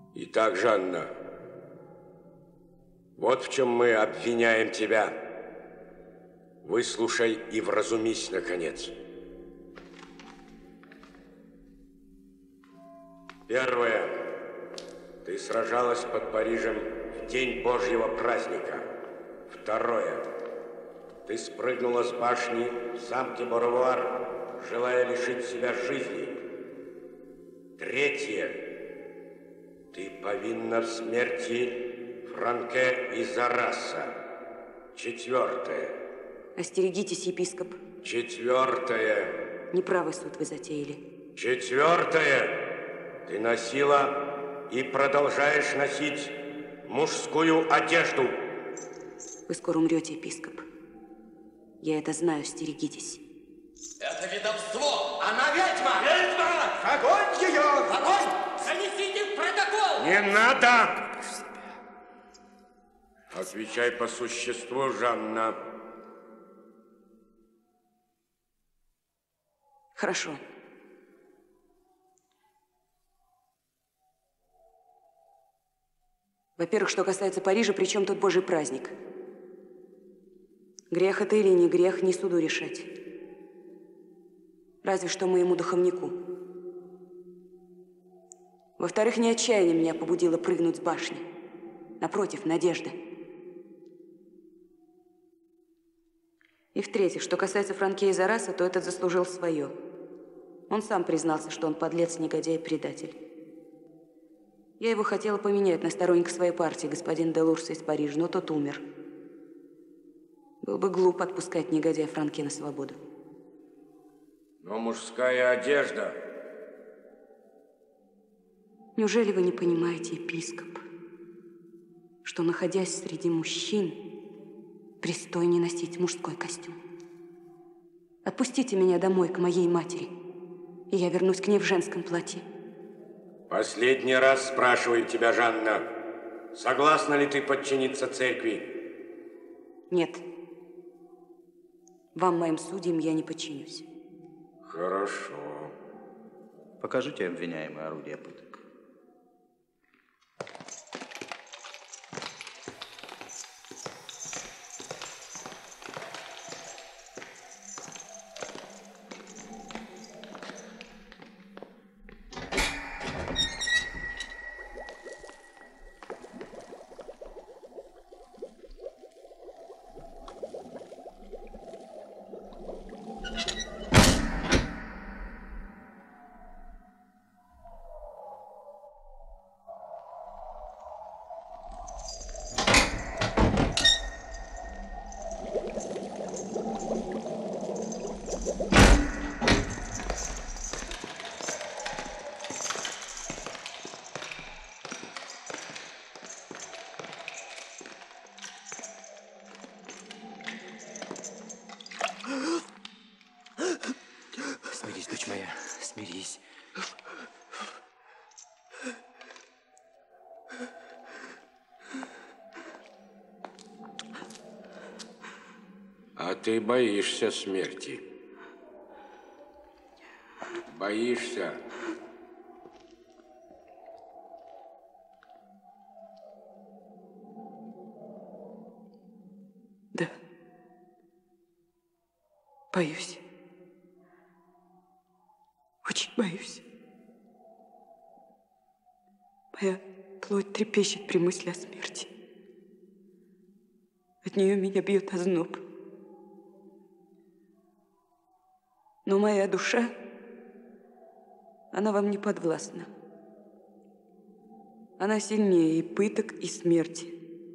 Итак, Жанна, вот в чем мы обвиняем тебя. Выслушай и вразумись, наконец. Первое. Ты сражалась под Парижем в день Божьего праздника. Второе. Ты спрыгнула с башни в замке Боровуар, желая лишить себя жизни. Третье. Ты повинна в смерти Франке из Араса. Четвертое. Остерегитесь, епископ. Четвертое. Неправый суд вы затеяли. Четвертое. Ты носила и продолжаешь носить мужскую одежду. Вы скоро умрете, епископ. Я это знаю, остерегитесь. Это ведомство! Она ведьма! Ведьма! В огонь ее! В огонь! Занесите в протокол! Не надо! Отвечай по существу, Жанна. Хорошо. Во-первых, что касается Парижа, при чем тут Божий праздник? Грех это или не грех, не суду решать. Разве что моему духовнику. Во-вторых, не отчаяние меня побудило прыгнуть с башни. Напротив, надежда. И в-третьих, что касается Франке из Араса, то этот заслужил свое. Он сам признался, что он подлец, негодяй и предатель. Я его хотела поменять на сторонника своей партии, господин де Лурса из Парижа, но тот умер. Было бы глупо отпускать негодяя Франке на свободу. Но мужская одежда... Неужели вы не понимаете, епископ, что, находясь среди мужчин, пристойнее носить мужской костюм? Отпустите меня домой к моей матери, и я вернусь к ней в женском платье. Последний раз спрашиваю тебя, Жанна, согласна ли ты подчиниться церкви? Нет. Вам, моим судьям, я не подчинюсь. Хорошо. Покажите обвиняемое орудие пыток. Смирись, дочь моя, смирись. А ты боишься смерти. Боишься? Да. Боюсь. Очень боюсь. Моя плоть трепещет при мысли о смерти. От нее меня бьет озноб. Но моя душа, она вам не подвластна. Она сильнее и пыток, и смерти.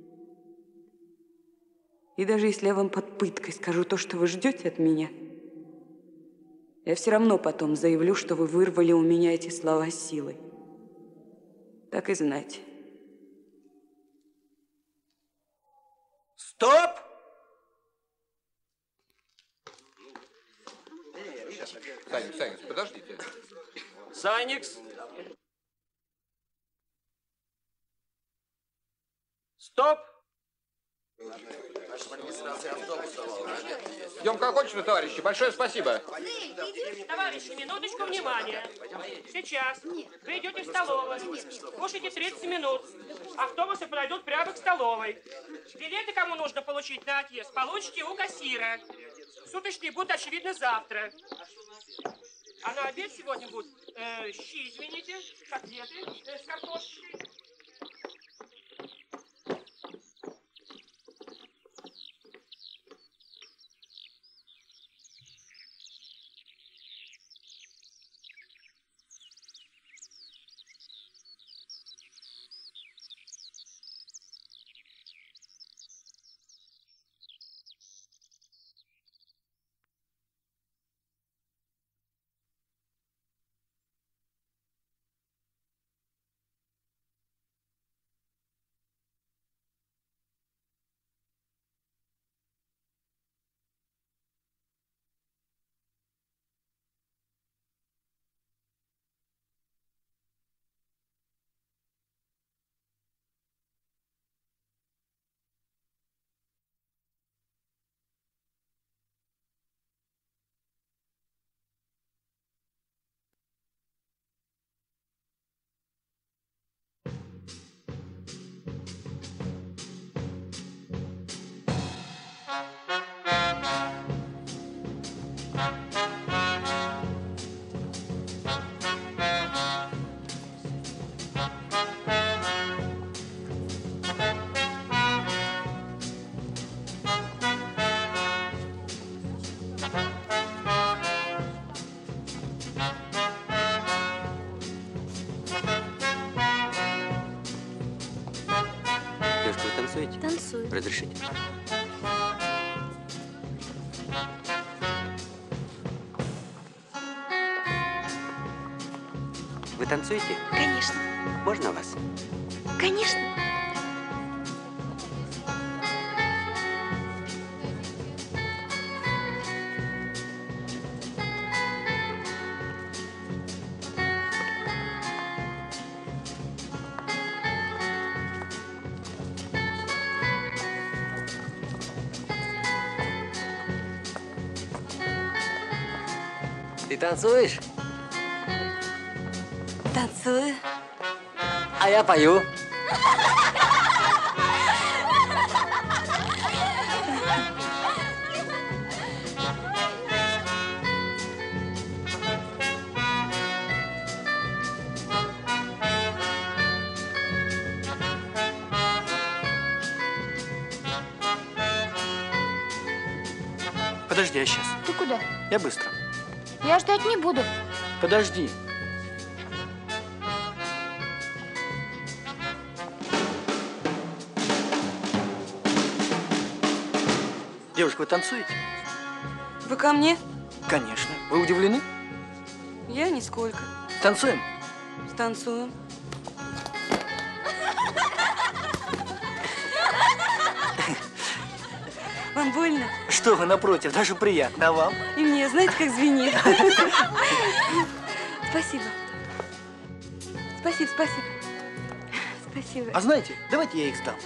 И даже если я вам под пыткой скажу то, что вы ждете от меня, я все равно потом заявлю, что вы вырвали у меня эти слова силой. Так и знайте. Стоп! Саникс, подождите. Саникс! Стоп! Идем как хочешь, товарищи. Большое спасибо. Товарищи, минуточку внимания. Сейчас вы идете в столовую. Кушайте 30 минут. Автобусы подойдут прямо к столовой. Билеты, кому нужно получить на отъезд, получите у кассира. Суточные будут, очевидно, завтра. А на обед сегодня будут щи, извините, котлеты с картошкой. Танцую. Разрешите? Вы танцуете? Конечно. Можно вас? Конечно. Ты танцуешь? Танцую. А я пою. Подожди, я сейчас. Ты куда? Я быстро. Я ждать не буду. Подожди. Девушка, вы танцуете? Вы ко мне? Конечно. Вы удивлены? Я нисколько. Танцуем? Станцуем. Вам больно? Что вы, напротив, даже приятно. А вам? И мне, знаете, как звенит. Спасибо. Спасибо, спасибо. Спасибо. А знаете, давайте я их сдам.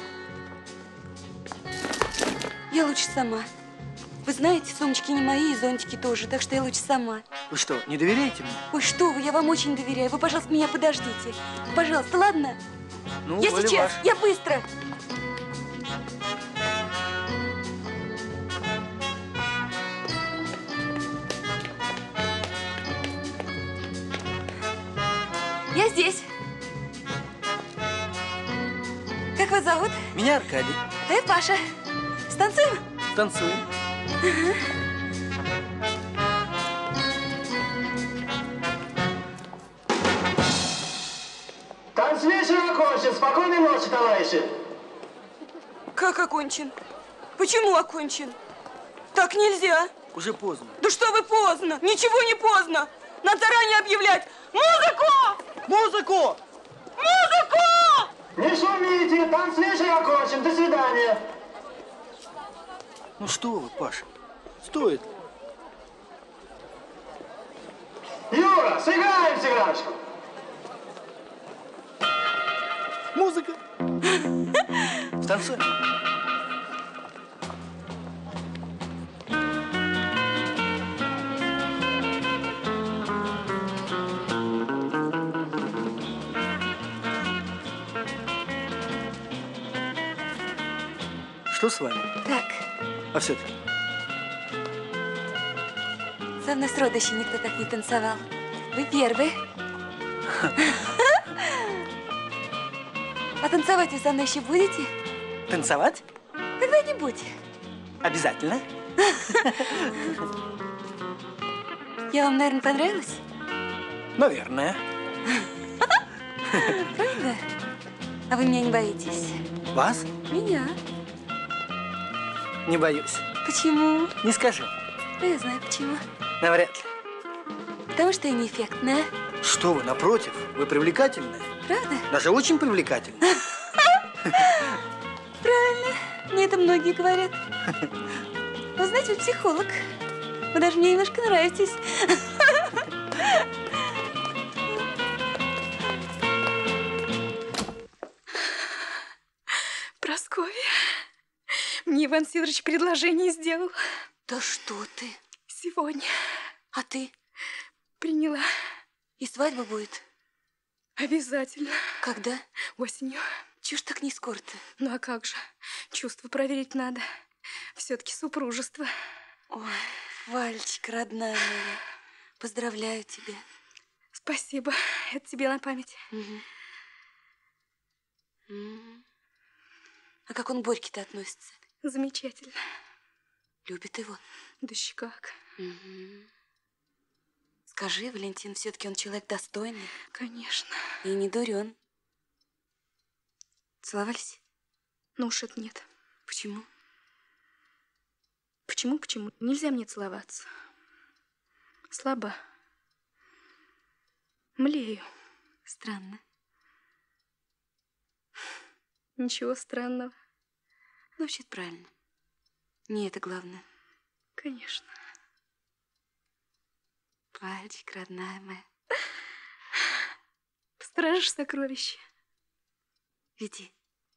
Я лучше сама. Вы знаете, сумочки не мои, и зонтики тоже, так что я лучше сама. Вы что, не доверяете мне? Ой, что вы, я вам очень доверяю. Вы, пожалуйста, меня подождите. Пожалуйста, ладно? Ну, Я воля сейчас, ваша. я быстро. Я здесь. Как вас зовут? Меня Аркадий. А я Паша. Станцуем? Танцуем. Танц вечера окончен. Спокойной ночи, товарищи. Как окончен? Почему окончен? Так нельзя. Уже поздно. Да что вы поздно? Ничего не поздно. Надо заранее объявлять. Музыку! Музыку! Музыку! Не шумите. Танц вечера окончен. До свидания. Ну что вы, Паша, стоит. Юра, сыграем сыграшку. Музыка. Танцуем. Что с вами? Так, А все-таки? со мной сроду еще никто так не танцевал. Вы первый. А танцевать вы со мной еще будете? Танцевать? Когда-нибудь. Обязательно. Я вам, наверное, понравилась? Наверное. Правда? А вы меня не боитесь? Вас? Меня. Не боюсь. Почему? Не скажу. Да я знаю почему. Навряд ли. Потому что я неэффектная. Что вы, напротив, вы привлекательная. Правда? Даже очень привлекательная. Правильно. Мне это многие говорят. Вы знаете, вы психолог. Вы даже мне немножко нравитесь. Прасковья, мне Иван Сидорович предложение сделал. Да что ты? Сегодня. А ты? Приняла. И свадьба будет? Обязательно. Когда? Осенью. Чего ж так не скоро-то? Ну а как же? Чувства проверить надо. Все-таки супружество. Ой, Валечка, родная моя, поздравляю тебя. Спасибо. Это тебе на память. А как он к Борьке-то относится? Замечательно. Любит его? Да еще как. Скажи, Валентин, все-таки он человек достойный. Конечно. И не дурен. Целовались? Ну уж это нет. Почему? Почему? Нельзя мне целоваться. Слаба. Млею. Странно. Ничего странного. Ну, вообще-то правильно. Не это главное. Конечно. Вальчик, родная моя. Постражешь сокровище. Веди.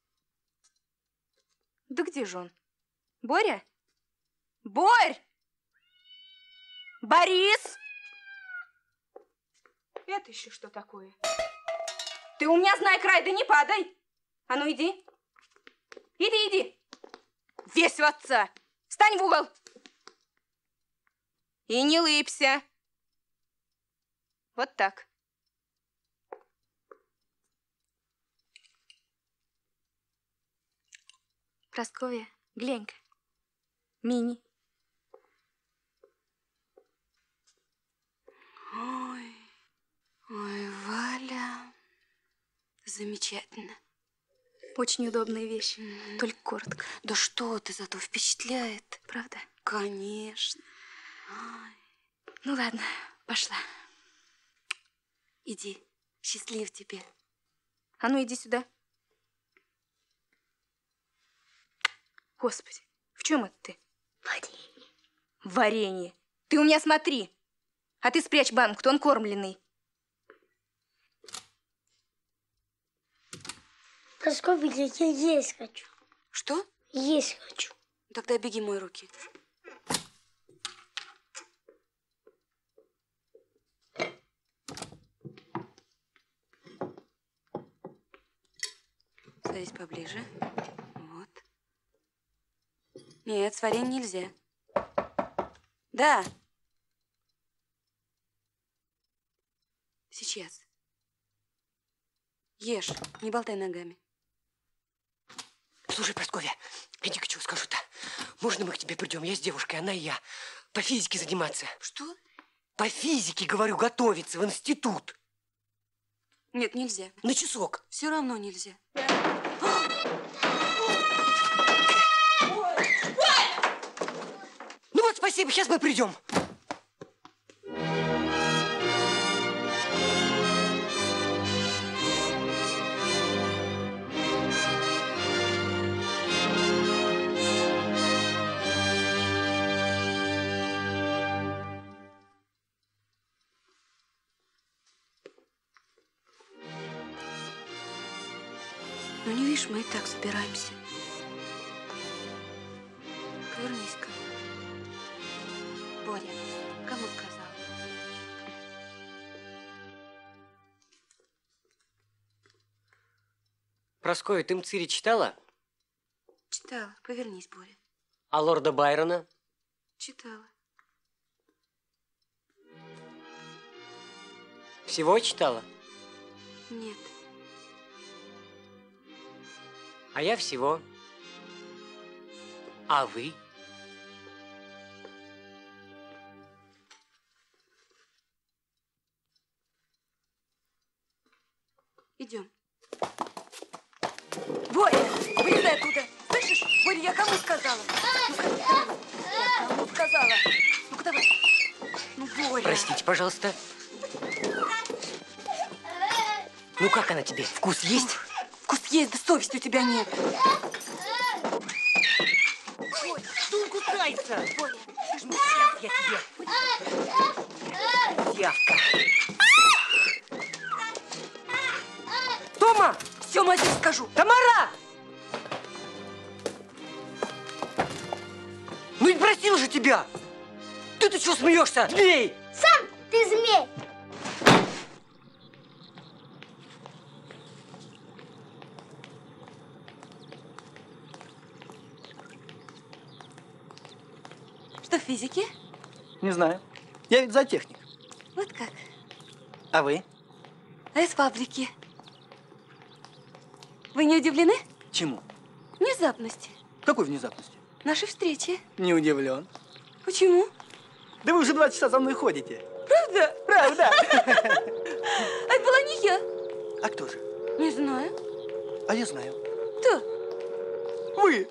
Да где же он? Боря? Борь! Борис! Это еще что такое? Ты у меня, знай край, да не падай! А ну иди. Иди. Весь в отца. Встань в угол. И не лыбся. Вот так. Прасковья, глянь-ка. Мини. Ой, Валя. Замечательно. Очень удобная вещь, только коротко. Да что ты, зато впечатляет. Правда? Конечно. Ну ладно, пошла. Иди, счастлив тебе. А ну иди сюда. Господи, в чем это ты? Варенье. Варенье. Ты у меня смотри. А ты спрячь банку, он кормленный. Прасковья, я есть хочу. Что? Есть хочу. Тогда беги, мой руки. Садись поближе. Вот. Нет, с вареньем нельзя. Да. Сейчас. Ешь, не болтай ногами. Слушай, Прасковья, иди-ка, чего скажу-то. Можно мы к тебе придем? Я с девушкой, она и я. По физике заниматься. Что? По физике, говорю, готовиться в институт. Нет, нельзя. На часок. Все равно нельзя. Ну вот, спасибо, сейчас мы придем. Ну, не видишь, мы и так собираемся. Вернись-ка. Боря, кому сказал? Прасковья, ты Мцири читала? Читала. Повернись, Боря. А лорда Байрона? Читала. Всего читала? Нет. А я всего. А вы? Идем. Боря, вылезай оттуда. Слышишь? Боря, я кому сказала? Я кому сказала? Ну-ка давай. Ну, Боря. Простите, пожалуйста. Ну, как она тебе? Вкус есть? Вкус есть, да совести у тебя нет. Ой, что он кусается? Боря, Ну, сейчас я тебе. Явка. Тома! Все, матери скажу. Тамара! Ну и просил же тебя! Ты что смеешься? Змей! Сам ты змей! Что в физике? Не знаю. Я ведь зоотехник. Вот как. А вы? А из фабрики. Вы не удивлены? Чему? Внезапности. Какой внезапности? Нашей встречи. Не удивлен. Почему? Да вы уже 2 часа за мной ходите. Правда? Правда. А это была не я. А кто же? Не знаю. А я знаю. Кто? Вы.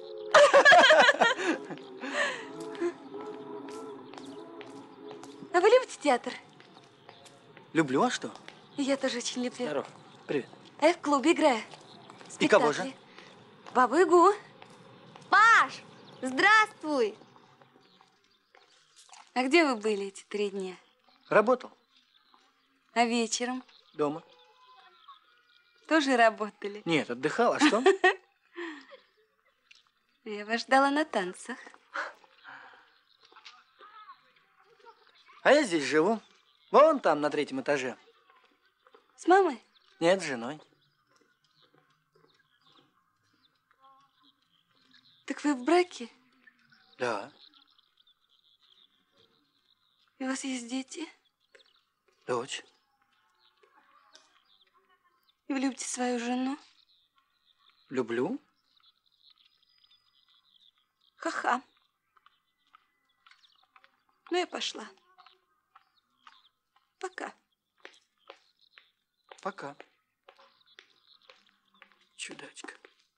А вы любите театр? Люблю, а что? Я тоже очень люблю. Здоров. Привет. А я в клубе играю. И кого же? Бабу-Ягу. Паш, здравствуй. А где вы были эти 3 дня? Работал. А вечером? Дома. Тоже работали? Нет, отдыхал. А что? Я вас ждала на танцах. А я здесь живу. Вон там, на 3-м этаже. С мамой? Нет, с женой. Так вы в браке? Да. И у вас есть дети? Дочь. И вы любите свою жену? Люблю. Ха-ха. Ну, я пошла. Пока. Пока. Чудачка.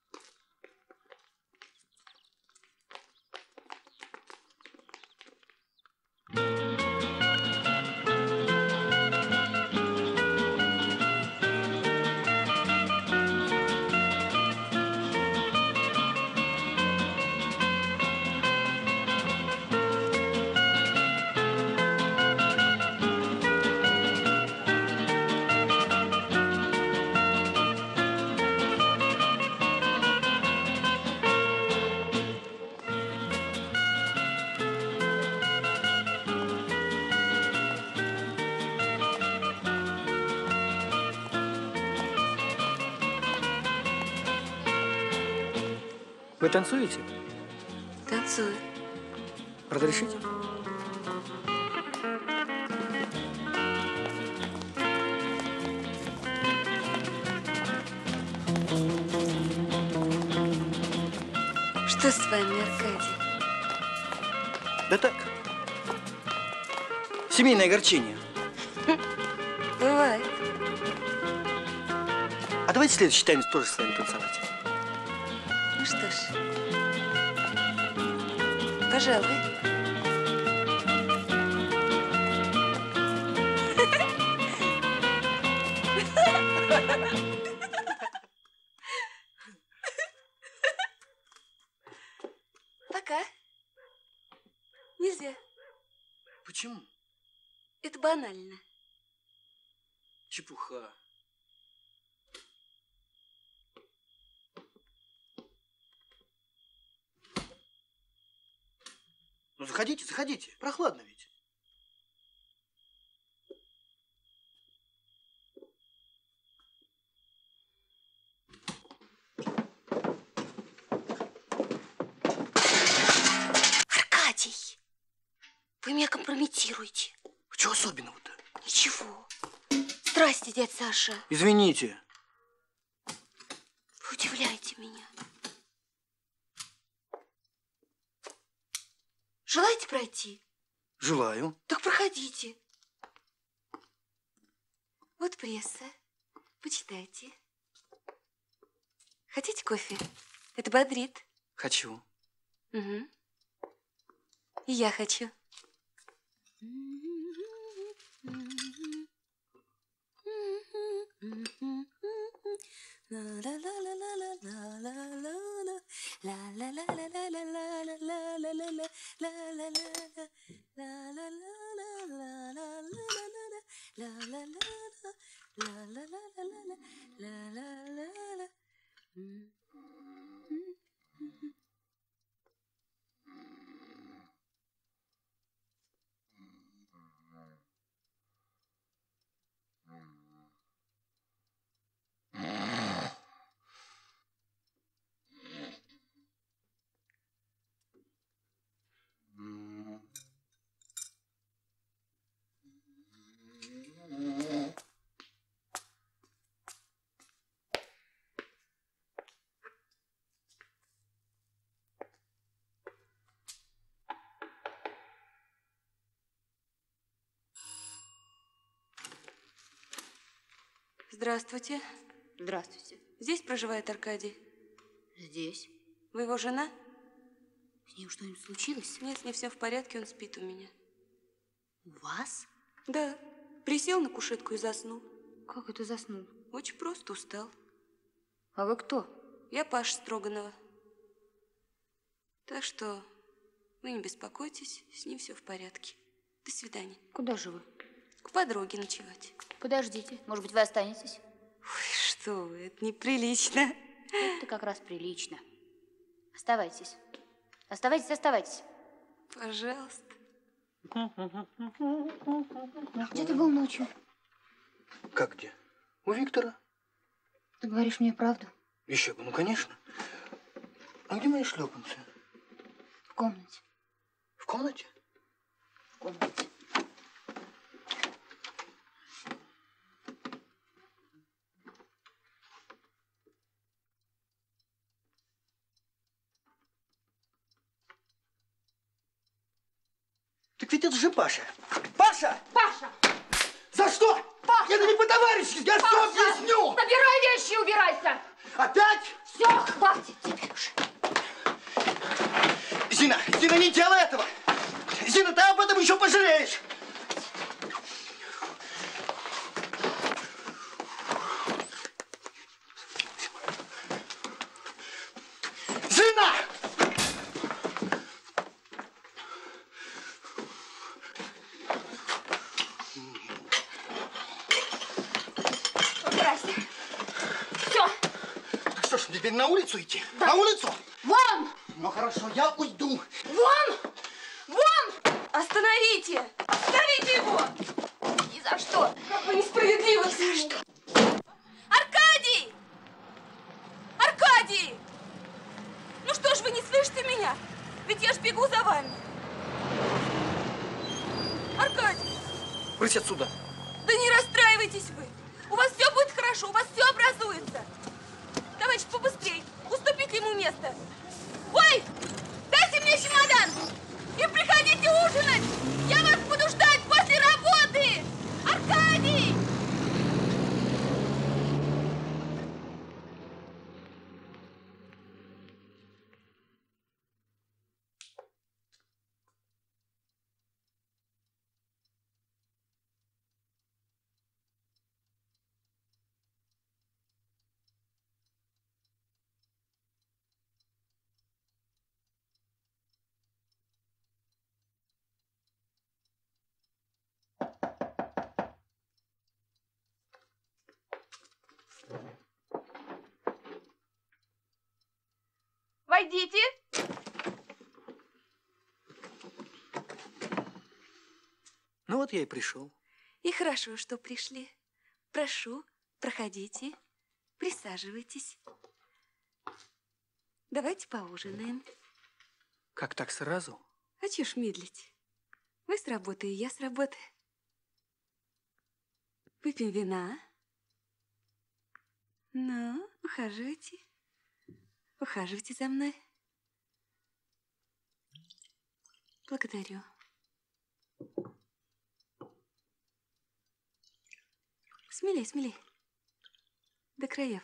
Вы танцуете? Танцую. Разрешите? Что с вами, Аркадий? Да так. Семейное огорчение. Бывает. А давайте следующий танец тоже с вами танцевать. Ну что ж, пожалуй. Пока. Нельзя. Почему? Это банально. Чепуха. Ну, заходите, заходите. Прохладно ведь. Вы меня компрометируете. Чего особенного-то? Ничего. Здрасте, дядь Саша. Извините. Вы удивляете меня. Желаете пройти? Желаю. Так проходите. Вот пресса. Почитайте. Хотите кофе? Это бодрит. Хочу. Угу. И я хочу. Здравствуйте. Здравствуйте. Здесь проживает Аркадий? Здесь. Вы его жена? С ним что-нибудь случилось? Нет, с ним все в порядке, он спит у меня. У вас? Да. Присел на кушетку и заснул. Как это заснул? Очень просто, устал. А вы кто? Я Паша Строганова. Так что вы не беспокойтесь, с ним все в порядке. До свидания. Куда же вы? К подруге ночевать. Подождите, может быть, вы останетесь? Ой, что вы, это неприлично. Это как раз прилично. Оставайтесь. Оставайтесь, оставайтесь. Пожалуйста. Где ты был ночью? Как где? У Виктора. Ты говоришь мне правду? Еще бы, ну конечно. А где мои шлепанцы? В комнате. В комнате? В комнате. Так ведь это же Паша. Паша! Паша! За что? Паша! Это не по-товарищески, я все объясню! Собирай вещи и убирайся! Опять? Все, хватит теперь уже. Зина, Зина, не делай этого! Зина, ты об этом еще пожалеешь! Зина! Убирайся. Все. Так что ж, теперь на улицу идти? Да. На улицу? Вон! Ну хорошо, я уйду. Вон! Вон! Остановите! Остановите его! Ни за что! Как вы несправедливы! Ни за что! Аркадий! Аркадий! Ну что ж вы не слышите меня? Ведь я ж бегу за вами. Аркадий! Брысь отсюда. Да не расстраивайтесь вы! У вас все будет хорошо, у вас все образуется. Давайте побыстрей, уступите ему место. Ой, дайте мне чемодан и приходите ужинать. Я вас буду ждать после работы. Аркадий! Войдите. Ну вот я и пришел. И хорошо, что пришли. Прошу, проходите, присаживайтесь. Давайте поужинаем. Как так сразу? А чё ж медлить? Вы Вы с работы, и я с работы. Выпьем вина. Ну, ухаживайте. Ухаживайте за мной. Благодарю. Смелей, смелей. До краев.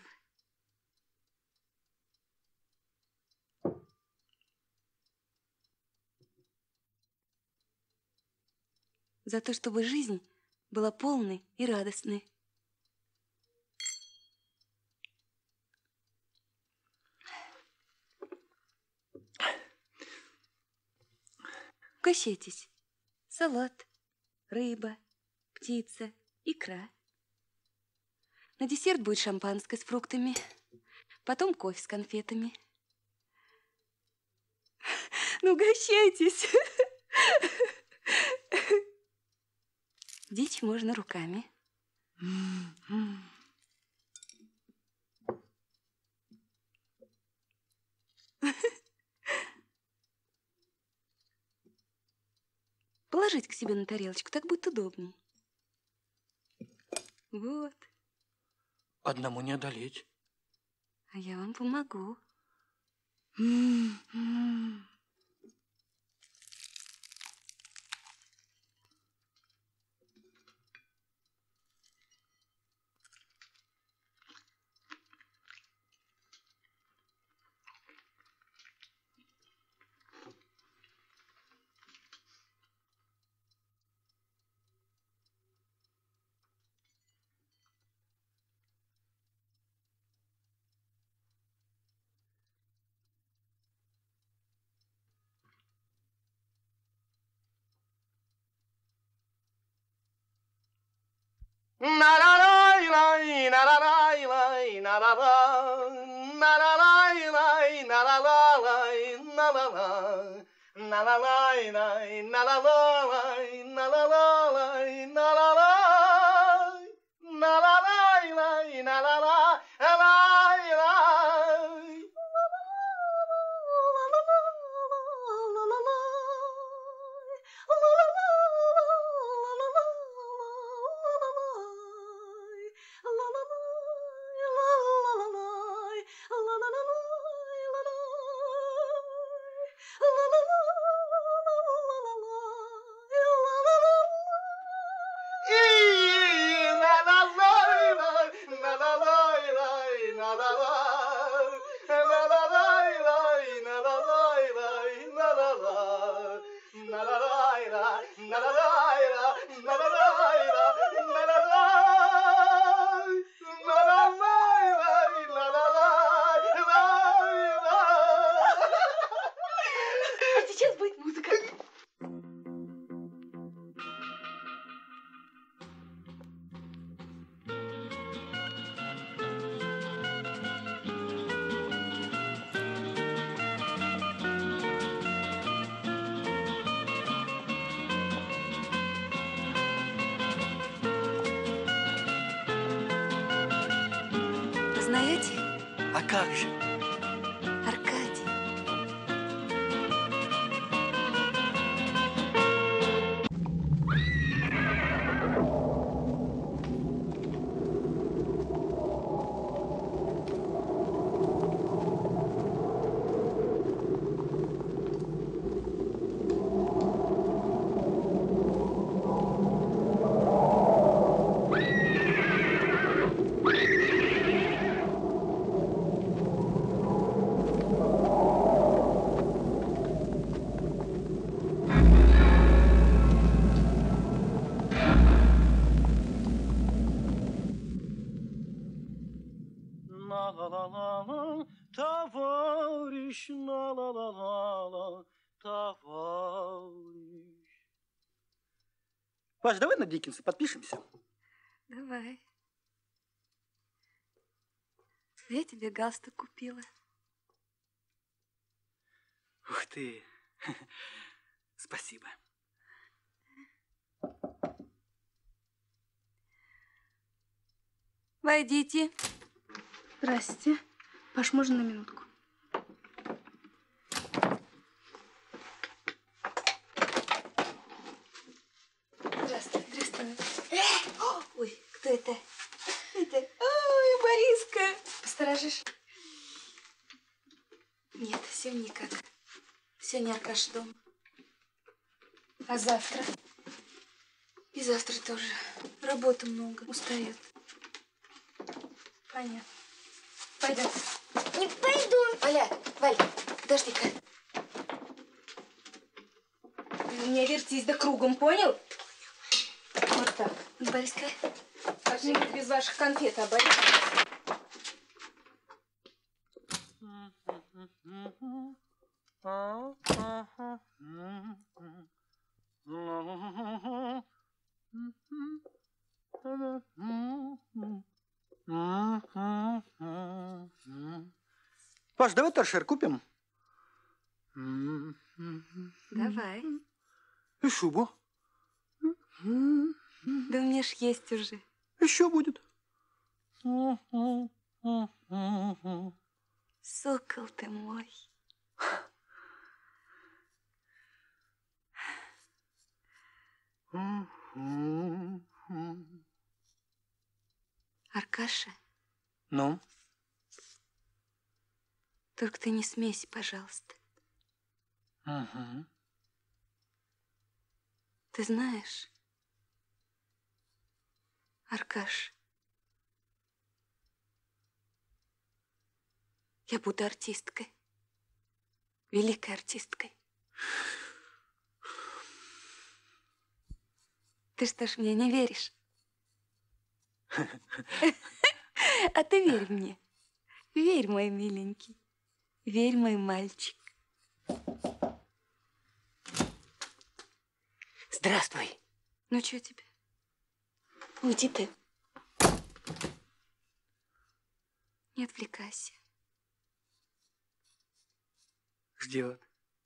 За то, чтобы жизнь была полной и радостной. Угощайтесь. Салат, рыба, птица, икра. На десерт будет шампанское с фруктами, потом кофе с конфетами. Ну, угощайтесь. Дичь можно руками. Положить к себе на тарелочку, так будет удобней. Вот. Одному не одолеть. А я вам помогу. Сейчас будет музыка. Знаете? А как же? Аркадий. На-ла-ла-ла-ла, товарищ, на-ла-ла-ла-ла, товарищ. Паш, давай на Диккенса подпишемся. Давай. Я тебе галстук купила. Ух ты. Спасибо. Войдите. Здрасте. Паш, можно на минутку? сторожишь? Нет, сегодня никак. Сегодня Аркаш дома. А завтра? И завтра тоже. Работы много. Устает. Понятно. Пойдем. Не пойду. Валя, Валь, подожди-ка. Ты у меня вертись да кругом, понял? Вот так. Борис-ка, пошли без ваших конфет обойдем. Паш, давай торшер купим. Давай. И шубу. Да у меня ж есть уже. Еще будет. Сокол ты мой. Аркаша? Ну? Только ты не смейся, пожалуйста. Угу. Ты знаешь, Аркаш, я буду артисткой. Великой артисткой. Ты что ж мне не веришь? А ты верь мне. Верь, мой миленький. Верь, мой мальчик. Здравствуй. Ну, что тебе? Уйди ты. Не отвлекайся. Ждет.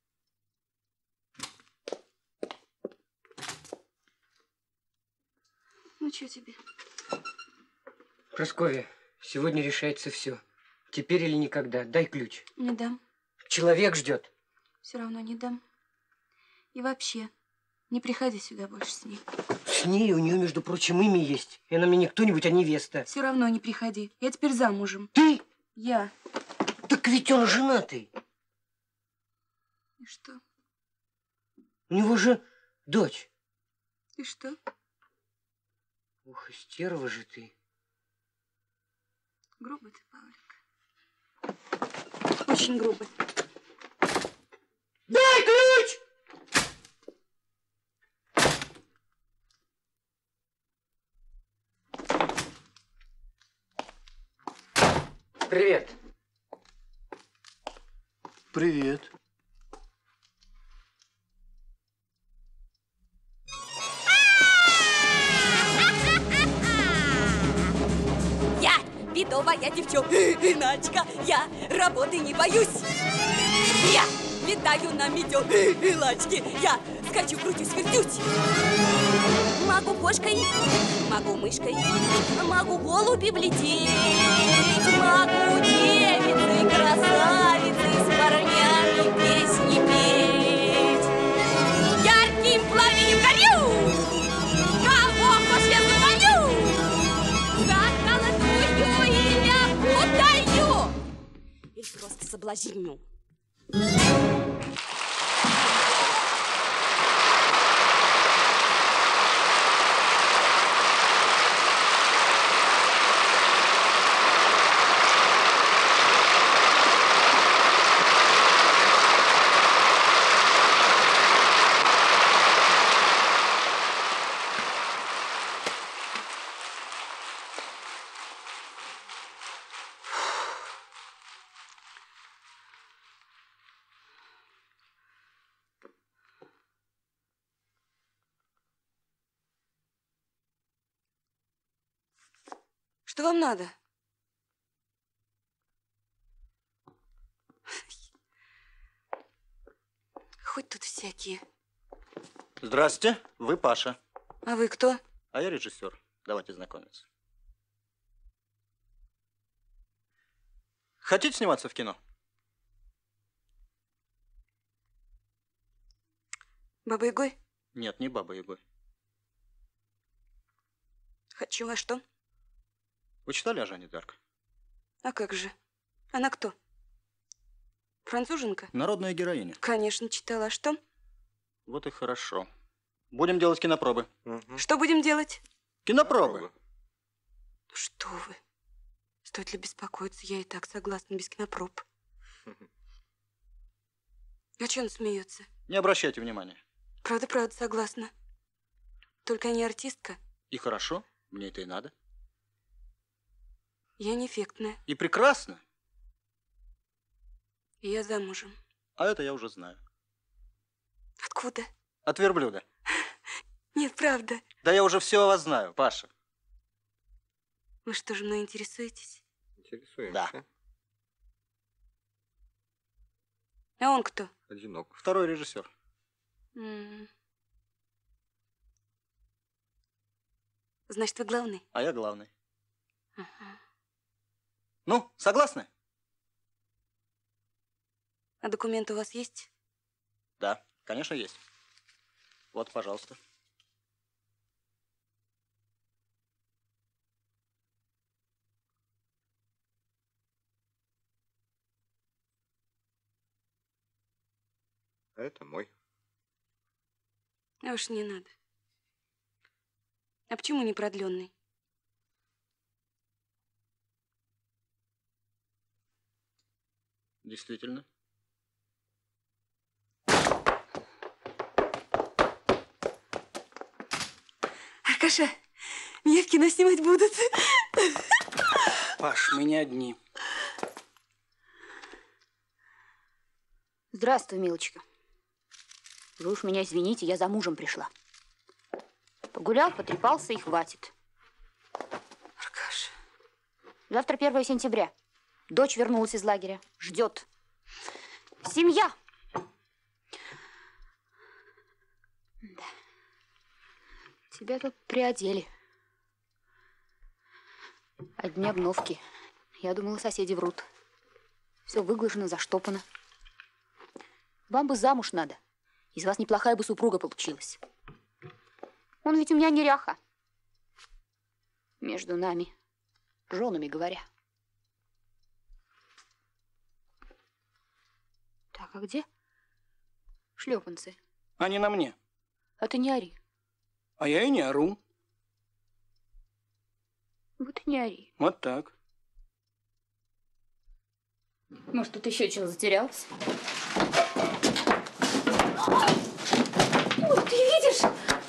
Ну, что тебе? Прасковья, сегодня решается все. Теперь или никогда. Дай ключ. Не дам. Человек ждет. Все равно не дам. И вообще, не приходи сюда больше с ней. С ней у нее, между прочим, имя есть. И она мне не кто-нибудь, а невеста. Все равно не приходи. Я теперь замужем. Ты? Я. Так ведь он женатый. И что? У него же дочь. И что? Ух, и стерва же ты. Грубый ты, Павлик. Очень грубый. Дай ключ! Привет. Привет. Я бедовая девчонка, я работы не боюсь. Я летаю на метелочке, я скачу, крутюсь, вертюсь. Могу кошкой, могу мышкой, могу голубем лететь, могу девицей, красавицей с парнями песни петь. Ярким пламенем горю, кого хочешь я звоню, заколотую или путаю, или просто соблазню. Что вам надо? Хоть тут всякие. Здрасте, вы Паша. А вы кто? А я режиссер. Давайте знакомиться. Хотите сниматься в кино? Баба-Ягой? Нет, не Баба-Ягой. Хочу, а что? Вы читали о Жанне д'Арк? А как же? Она кто? Француженка? Народная героиня. Конечно, читала. А что? Вот и хорошо. Будем делать кинопробы. Что будем делать? Кинопробы. Что вы? Стоит ли беспокоиться? Я и так согласна, без кинопроб. А че он смеется? Не обращайте внимания. Правда, согласна. Только я не артистка. И хорошо, мне это и надо. Я не эффектная. И прекрасно. И я замужем. А это я уже знаю. Откуда? От верблюда. Нет, правда. Да я уже все о вас знаю, Паша. Вы что же мной интересуетесь? Интересуемся. Да. А он кто? Одинок. Второй режиссер. Значит, вы главный? А я главный. Ага. Ну, согласны? А документы у вас есть? Да, конечно, есть. Вот, пожалуйста. Это мой. А уж не надо. А почему не продленный? Действительно. Аркаша, меня в кино снимать будут. Паш, мы не одни. Здравствуй, милочка. Вы уж меня извините, я за мужем пришла. Погулял, потрепался и хватит. Аркаша. Завтра 1 сентября. Дочь вернулась из лагеря. Ждет. Семья. Да. Тебя тут приодели. Одни обновки. Я думала, соседи врут. Все выглажено, заштопано. Вам бы замуж надо. Из вас неплохая бы супруга получилась. Он ведь у меня неряха. Между нами, женами говоря. Так, а где шлепанцы? Они на мне. А ты не ори. А я и не ору. Вот и не ори. Вот так. Может, тут еще чего затерялось? Вот, ты видишь?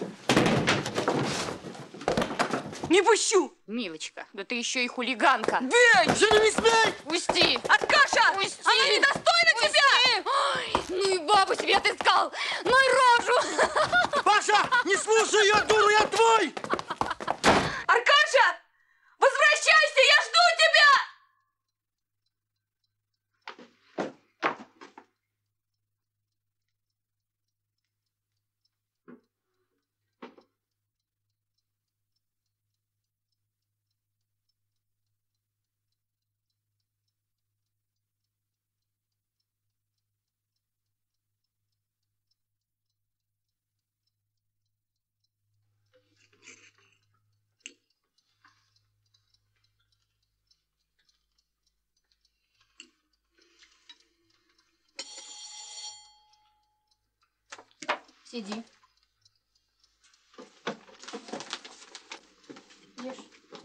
Не пущу! Милочка, да ты еще и хулиганка. Бей! Не смей! Пусти! Аркаша! Пусти! Она недостойна тебя! Ой, ну и бабу себе отыскал! Ну и рожу! Паша, не слушай ее, дуру, я твой! Аркаша! Возвращайся, я жду тебя! Сиди. Ешь.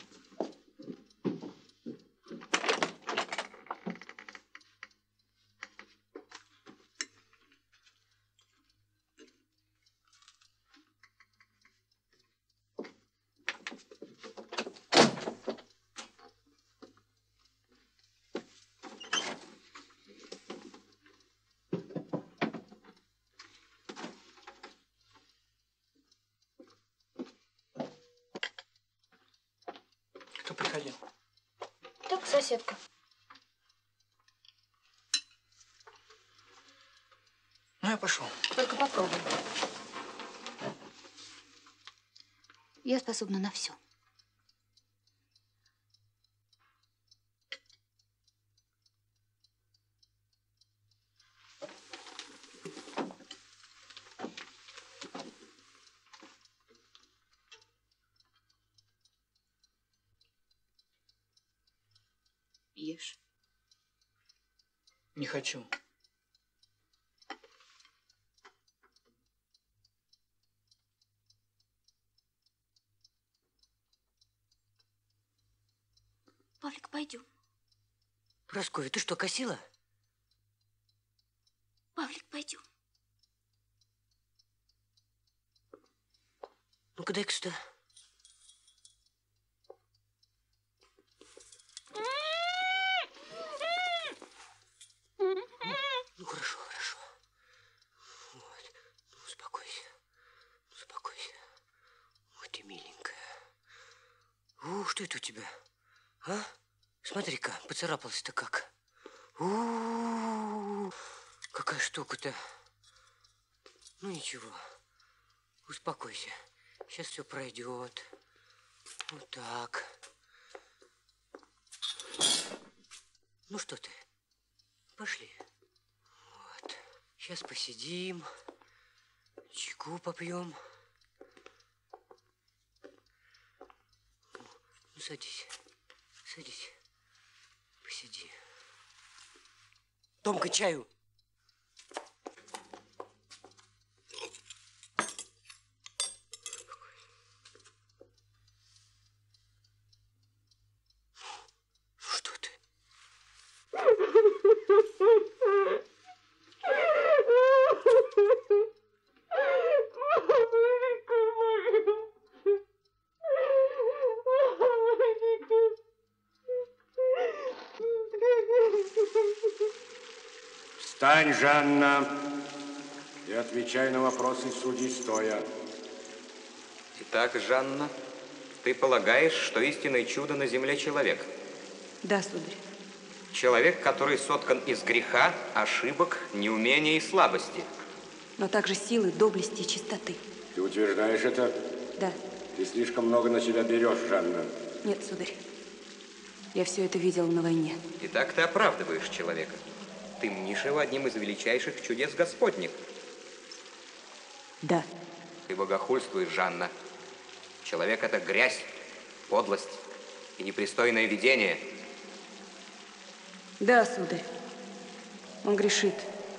Кто приходил? Так, соседка. Ну, я пошел. Только попробуй. Я способна на все. Ешь. Не хочу. Павлик, пойдем. Прасковья, ты что, косила? Павлик, пойдем. Ну-ка, дай-ка сюда. Ну, хорошо, хорошо. Вот. Ну, успокойся. Успокойся. Ой, ты миленькая. Что это у тебя? А? Смотри-ка, поцарапалась-то как. Какая штука-то. Ну, ничего. Успокойся. Сейчас все пройдет. Вот так. Ну, что ты? Пошли. Вот. Сейчас посидим. Чайку попьем. Ну, садись. Садись. Посиди. Томка, чаю. Что ты? Встань, Жанна, и отвечай на вопросы судей стоя. Итак, Жанна, ты полагаешь, что истинное чудо на земле человек? Да, сударь. Человек, который соткан из греха, ошибок, неумения и слабости. Но также силы, доблести и чистоты. Ты утверждаешь это? Да. Ты слишком много на себя берешь, Жанна. Нет, сударь. Я все это видела на войне. Итак, ты оправдываешь человека. Ты мнишь его одним из величайших чудес Господних. Да. Ты богохульствуешь, Жанна. Человек – это грязь, подлость и непристойное видение. Да, сударь. Он грешит.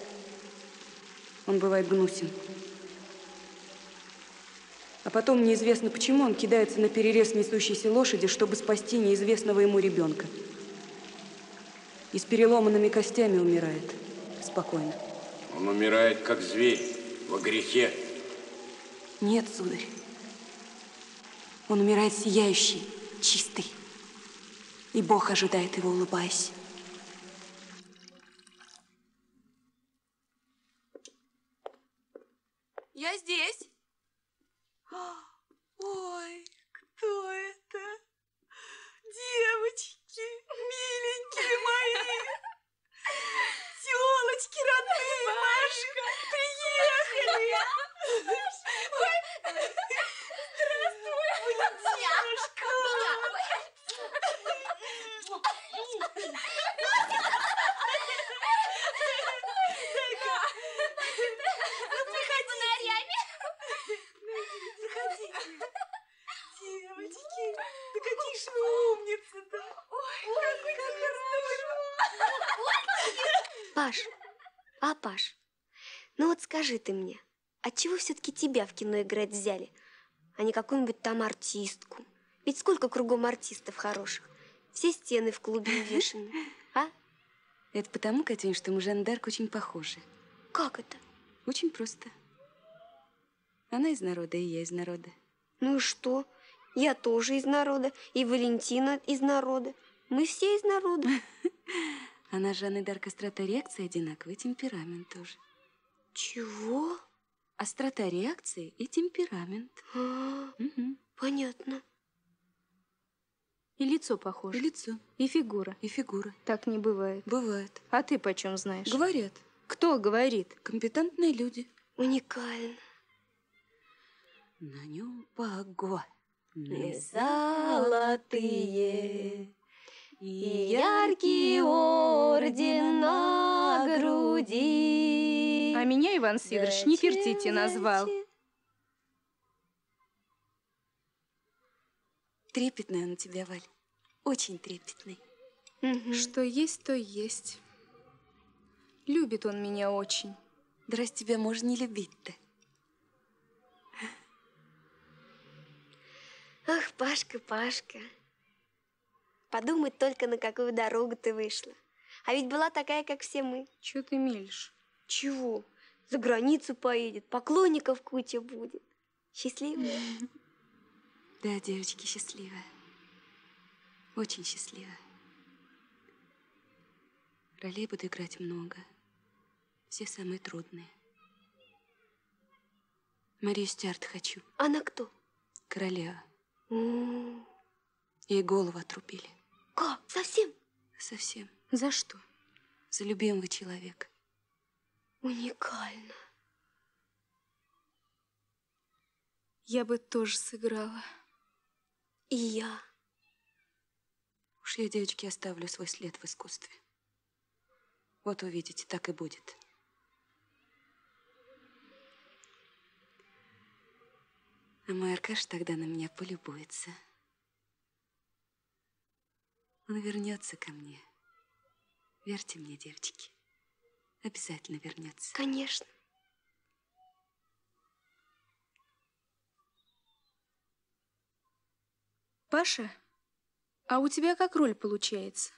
Он бывает гнусен. А потом неизвестно почему он кидается на перерез несущейся лошади, чтобы спасти неизвестного ему ребенка. И с переломанными костями умирает. Спокойно. Он умирает, как зверь, во грехе. Нет, сударь. Он умирает сияющий, чистый. И Бог ожидает его, улыбаясь. Я здесь. Ой, кто это? Девочки, миленькие мои. Тёлочки родные, Машка, приехали. Ой, здравствуй, Валентинушка. Девочки, да какие же вы умницы-то! Ой, как здорово! Паш, Паш, ну вот скажи ты мне, отчего все-таки тебя в кино играть взяли, а не какую-нибудь там артистку? Ведь сколько кругом артистов хороших. Все стены в клубе увешаны, а? Это потому, Катюнь, что мы Жанн д'Арк очень похожи. Как это? Очень просто. Она из народа, и я из народа. Ну и что? Я тоже из народа, и Валентина из народа. Мы все из народа. Она Жанны д'Арк, острота реакции одинаковый, темперамент тоже. Чего? Острота реакции и темперамент. Понятно. И лицо похоже. И лицо. И фигура. И фигура. Так не бывает. Бывает. А ты почем знаешь? Говорят. Кто говорит? Компетентные люди. Уникально. На нем погоны золотые и яркий орден на груди. А меня Иван Сидорович Нефертити назвал. Трепетный он у тебя, Валь. Очень трепетный. Что есть, то есть. Любит он меня очень. Да раз тебя можно не любить-то. Ах, Пашка, Пашка. Подумать только, на какую дорогу ты вышла. А ведь была такая, как все мы. Чего ты мелешь? Чего? За границу поедет, поклонников куча будет. Счастливая? Да, девочки, счастливая. Очень счастливая. Ролей буду играть много. Все самые трудные. Марию Стюарт хочу. Она кто? Королева. Ей голову отрубили. Как? Совсем? Совсем. За что? За любимого человека. Уникально. Я бы тоже сыграла. И я. Уж я, девочки, оставлю свой след в искусстве. Вот увидите, так и будет. А мой Аркаш тогда на меня полюбуется. Он вернется ко мне. Верьте мне, девочки. Обязательно вернется. Конечно. Паша, а у тебя как роль получается?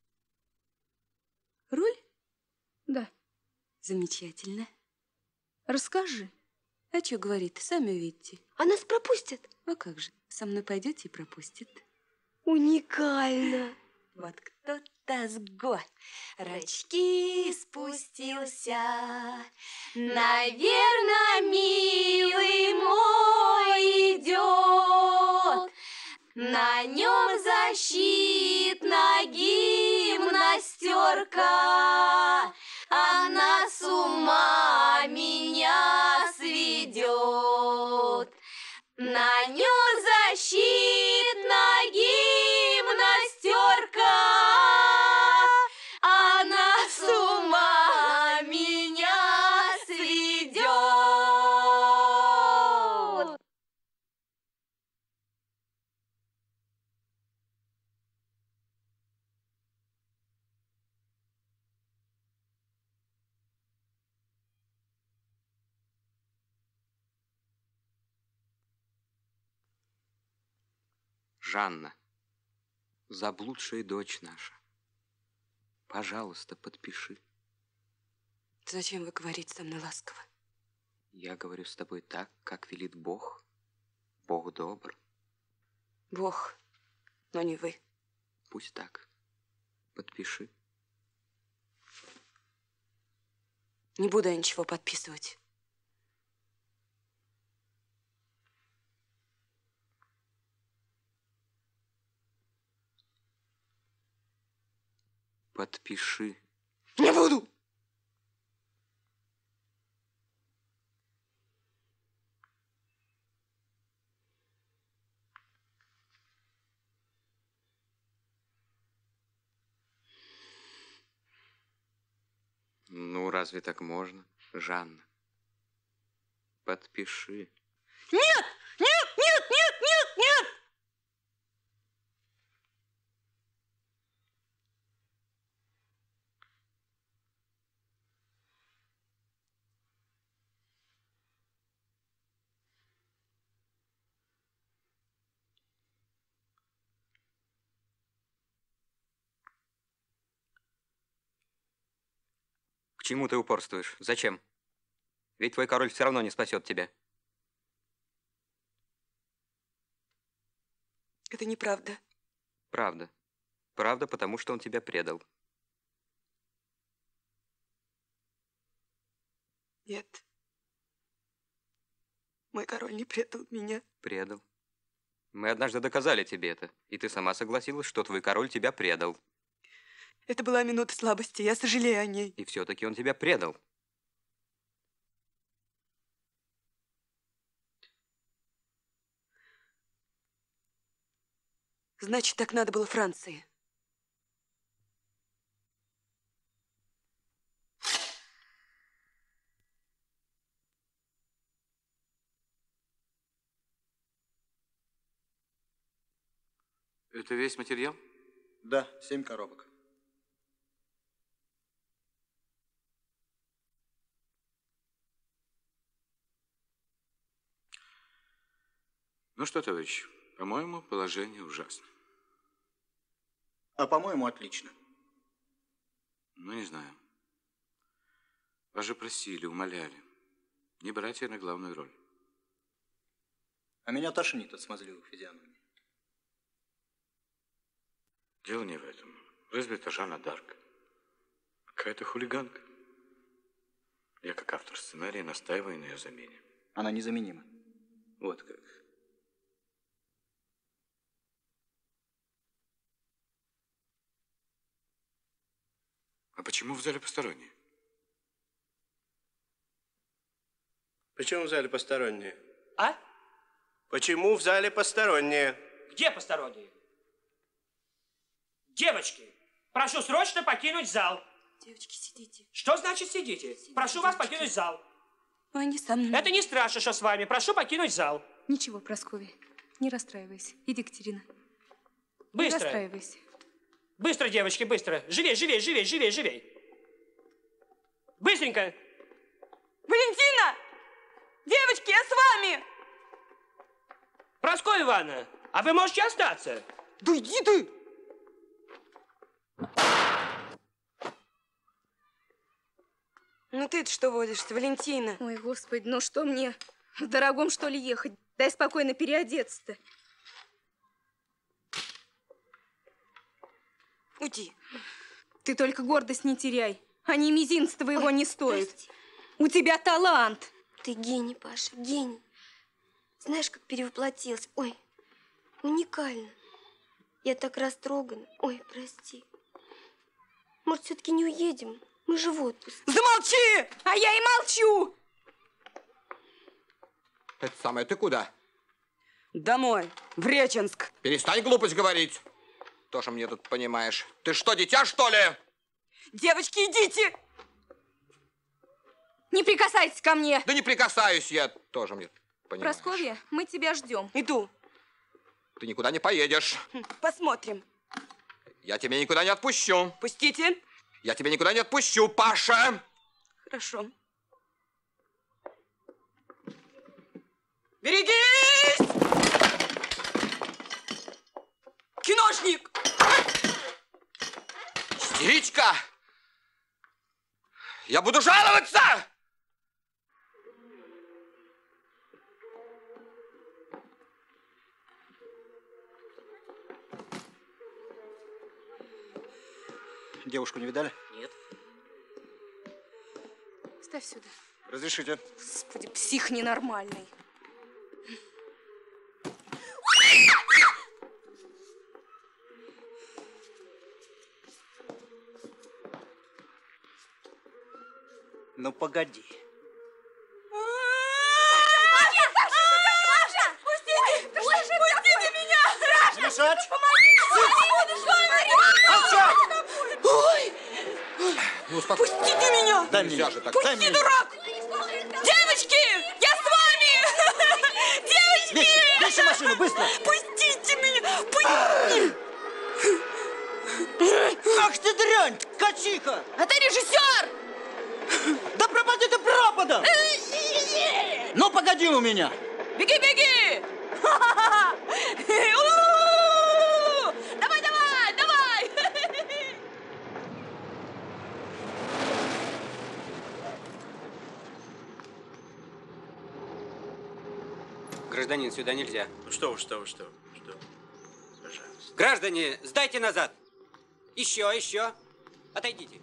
Роль? Да. Замечательно. Расскажи. А что говорит, сами увидите. А нас пропустят? А как же, со мной пойдете и пропустят. Уникально. Вот кто-то с горочки спустился. Наверно, милый мой идет. На нем защитна гимнастерка. Она с ума меня сведет. На нем защитна гимнастерка. Она с ума меня сведет. Жанна, заблудшая дочь наша, пожалуйста, подпиши. Зачем вы говорите со мной ласково? Я говорю с тобой так, как велит Бог. Бог добр. Бог, но не вы. Пусть так. Подпиши. Не буду я ничего подписывать. Подпиши. Не буду! Ну, разве так можно, Жанна? Подпиши. Нет! Нет! Нет! Нет! Нет! Нет! К чему ты упорствуешь? Зачем? Ведь твой король все равно не спасет тебя. Это неправда. Правда. Правда, потому что он тебя предал. Нет. Мой король не предал меня. Предал. Мы однажды доказали тебе это, и ты сама согласилась, что твой король тебя предал. Это была минута слабости, я сожалею о ней. И все-таки он тебя предал. Значит, так надо было Франции. Это весь материал? Да, 7 коробок. Ну что, товарищ, по-моему, положение ужасно. А по-моему, отлично. Ну, не знаю. Вас же просили, умоляли. Не брать ее на главную роль. А меня тошнит от смазливых физиономий. Дело не в этом. Разбита Жанна Дарк. Какая-то хулиганка. Я, как автор сценария, настаиваю на ее замене. Она незаменима. Вот как. А почему в зале посторонние? Почему в зале посторонние? А? Почему в зале посторонние? Где посторонние? Девочки, прошу срочно покинуть зал. Девочки, сидите. Что значит сидите? Прошу вас покинуть зал. Они со мной. Это не страшно, что с вами. Прошу покинуть зал. Ничего, Прасковья, не расстраивайся. Иди, Катерина. Быстро. Не расстраивайся. Быстро, девочки, быстро. Живей, живей, живей, живей, живей. Быстренько. Валентина! Девочки, я с вами! Прасковья Ивановна, а вы можете остаться? Да иди ты! Ну ты-то что водишься, Валентина? Ой, Господи, ну что мне, в дорогом, что ли, ехать? Дай спокойно переодеться-то. Уйди. Ты только гордость не теряй. Они мизинца твоего не стоят. Прости. У тебя талант. Ты гений, Паша, гений. Знаешь, как перевоплотилась? Ой, уникально. Я так растрогана. Ой, прости. Может, все-таки не уедем? Мы же в отпуск. Замолчи! А я и молчу! Это самое, ты куда? Домой, в Реченск. Перестань глупость говорить. Тоже мне тут понимаешь. Ты что, дитя, что ли? Девочки, идите! Не прикасайтесь ко мне! Да не прикасаюсь я, тоже мне понимаешь. Прасковья, мы тебя ждем. Иду. Ты никуда не поедешь. Посмотрим. Я тебя никуда не отпущу. Пустите. Я тебя никуда не отпущу, Паша. Хорошо. Берегись! Киношник! Истеричка! Я буду жаловаться! Девушку не видали? Нет. Ставь сюда. Разрешите. Господи, псих ненормальный. Ну, погоди. Маша! Пустите! Пустите меня! Не мешать! Молчать! Ой! Ну, успокойся. Пустите меня! Дай мне. Пусти, дурак! Девочки! Я с вами! Девочки! Вещи машину, быстро! Пустите меня! Пусти! Ах ты дрянь, качиха! А ты режиссер! Да пропади ты пропадом! Ну, погоди у меня! Беги, беги! Давай, давай, давай! Гражданин, сюда нельзя. Что вы. Пожалуйста. Граждане, сдайте назад. Еще. Отойдите.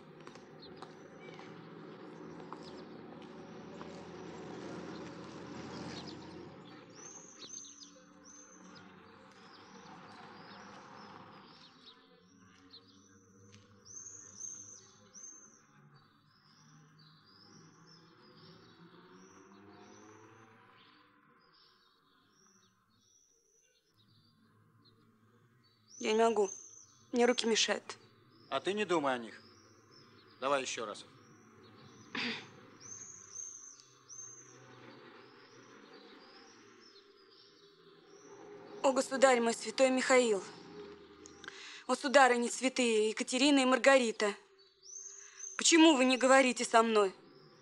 Я не могу. Мне руки мешают. А ты не думай о них. Давай еще раз. О, государь мой, святой Михаил! О, сударыни святые Екатерина и Маргарита! Почему вы не говорите со мной?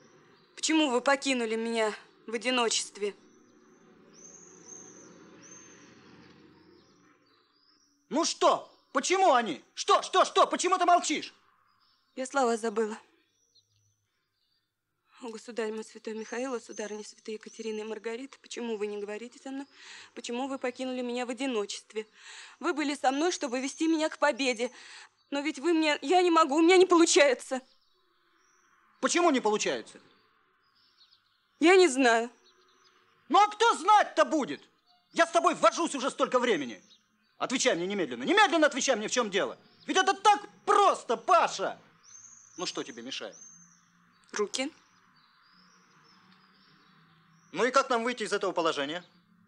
Почему вы покинули меня в одиночестве? Ну что? Почему они? Что? Почему ты молчишь? Я слова забыла. О, государь мой святой Михаил, о, сударыня святая Екатерина и Маргарита, почему вы не говорите со мной? Почему вы покинули меня в одиночестве? Вы были со мной, чтобы вести меня к победе. Но ведь вы мне... Я не могу, у меня не получается. Почему не получается? Я не знаю. Ну, а кто знать-то будет? Я с тобой ввожусь уже столько времени. Отвечай мне немедленно. Немедленно отвечай мне, в чем дело. Ведь это так просто, Паша. Ну, что тебе мешает? Руки. Ну и как нам выйти из этого положения?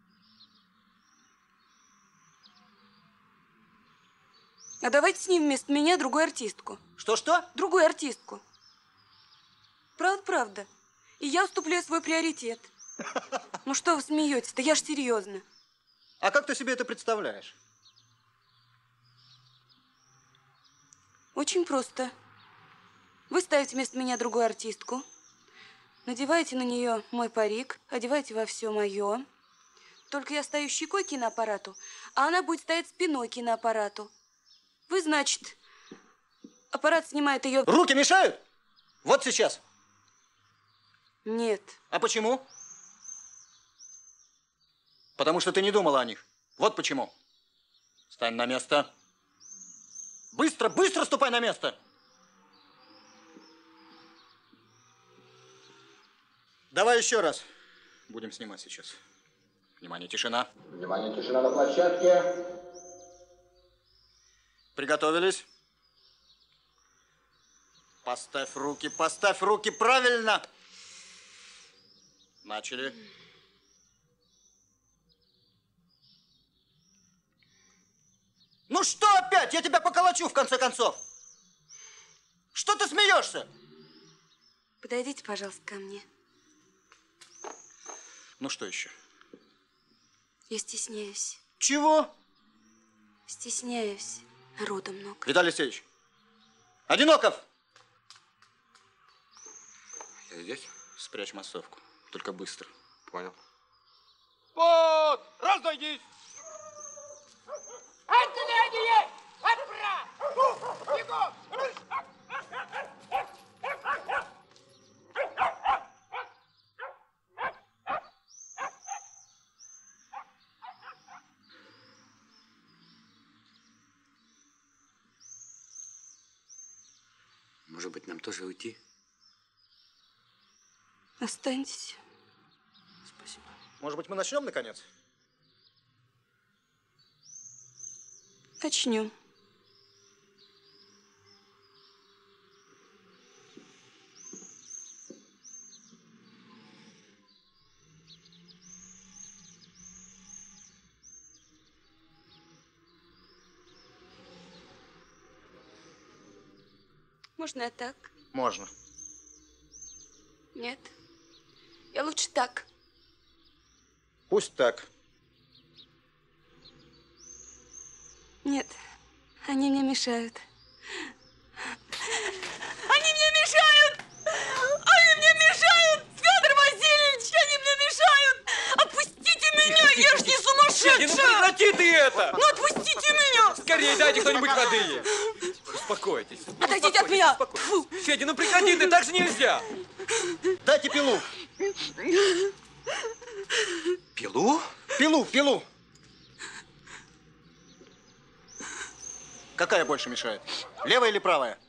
А давайте с ним вместо меня другую артистку. Что? Другую артистку. Правда. И я уступлю свой приоритет. Ну что вы смеетесь-то? Я ж серьезно. А как ты себе это представляешь? Очень просто. Вы ставите вместо меня другую артистку, надеваете на нее мой парик, одеваете во все мое. Только я стою щекой к киноаппарату, а она будет стоять спиной к киноаппарату. Вы, значит, аппарат снимает ее... Руки мешают? Вот сейчас. Нет. А почему? Потому что ты не думала о них. Вот почему. Стань на место. Быстро ступай на место. Давай еще раз. Будем снимать сейчас. Внимание, тишина. Внимание, тишина на площадке. Приготовились. Поставь руки правильно. Начали. Ну что опять? Я тебя поколочу в конце концов. Что ты смеешься? Подойдите, пожалуйста, ко мне. Ну что еще? Я стесняюсь. Чего? Стесняюсь. Народу много. Виталий Алексеевич. Одиноков! Я здесь? Спрячь массовку. Только быстро. Понял. Вот! Разойдись! Отделение! Отправь! Бегом! Может быть, нам тоже уйти? Останьтесь. Спасибо. Может быть, мы начнем, наконец? Начнем. Можно я так? Можно. Нет. Я лучше так. Пусть так. Нет, они мне мешают. Они мне мешают! Они мне мешают! Федор Васильевич, они мне мешают! Отпустите меня, я ж не сумасшедшая! Федя, ну прекрати ты это! Ну отпустите меня! Скорее дайте кто-нибудь воды! Успокойтесь. Отойдите от меня! Федя, ну прекрати ты, так же нельзя! Дайте пилу! Пилу? Пилу! Какая больше мешает? Левая или правая?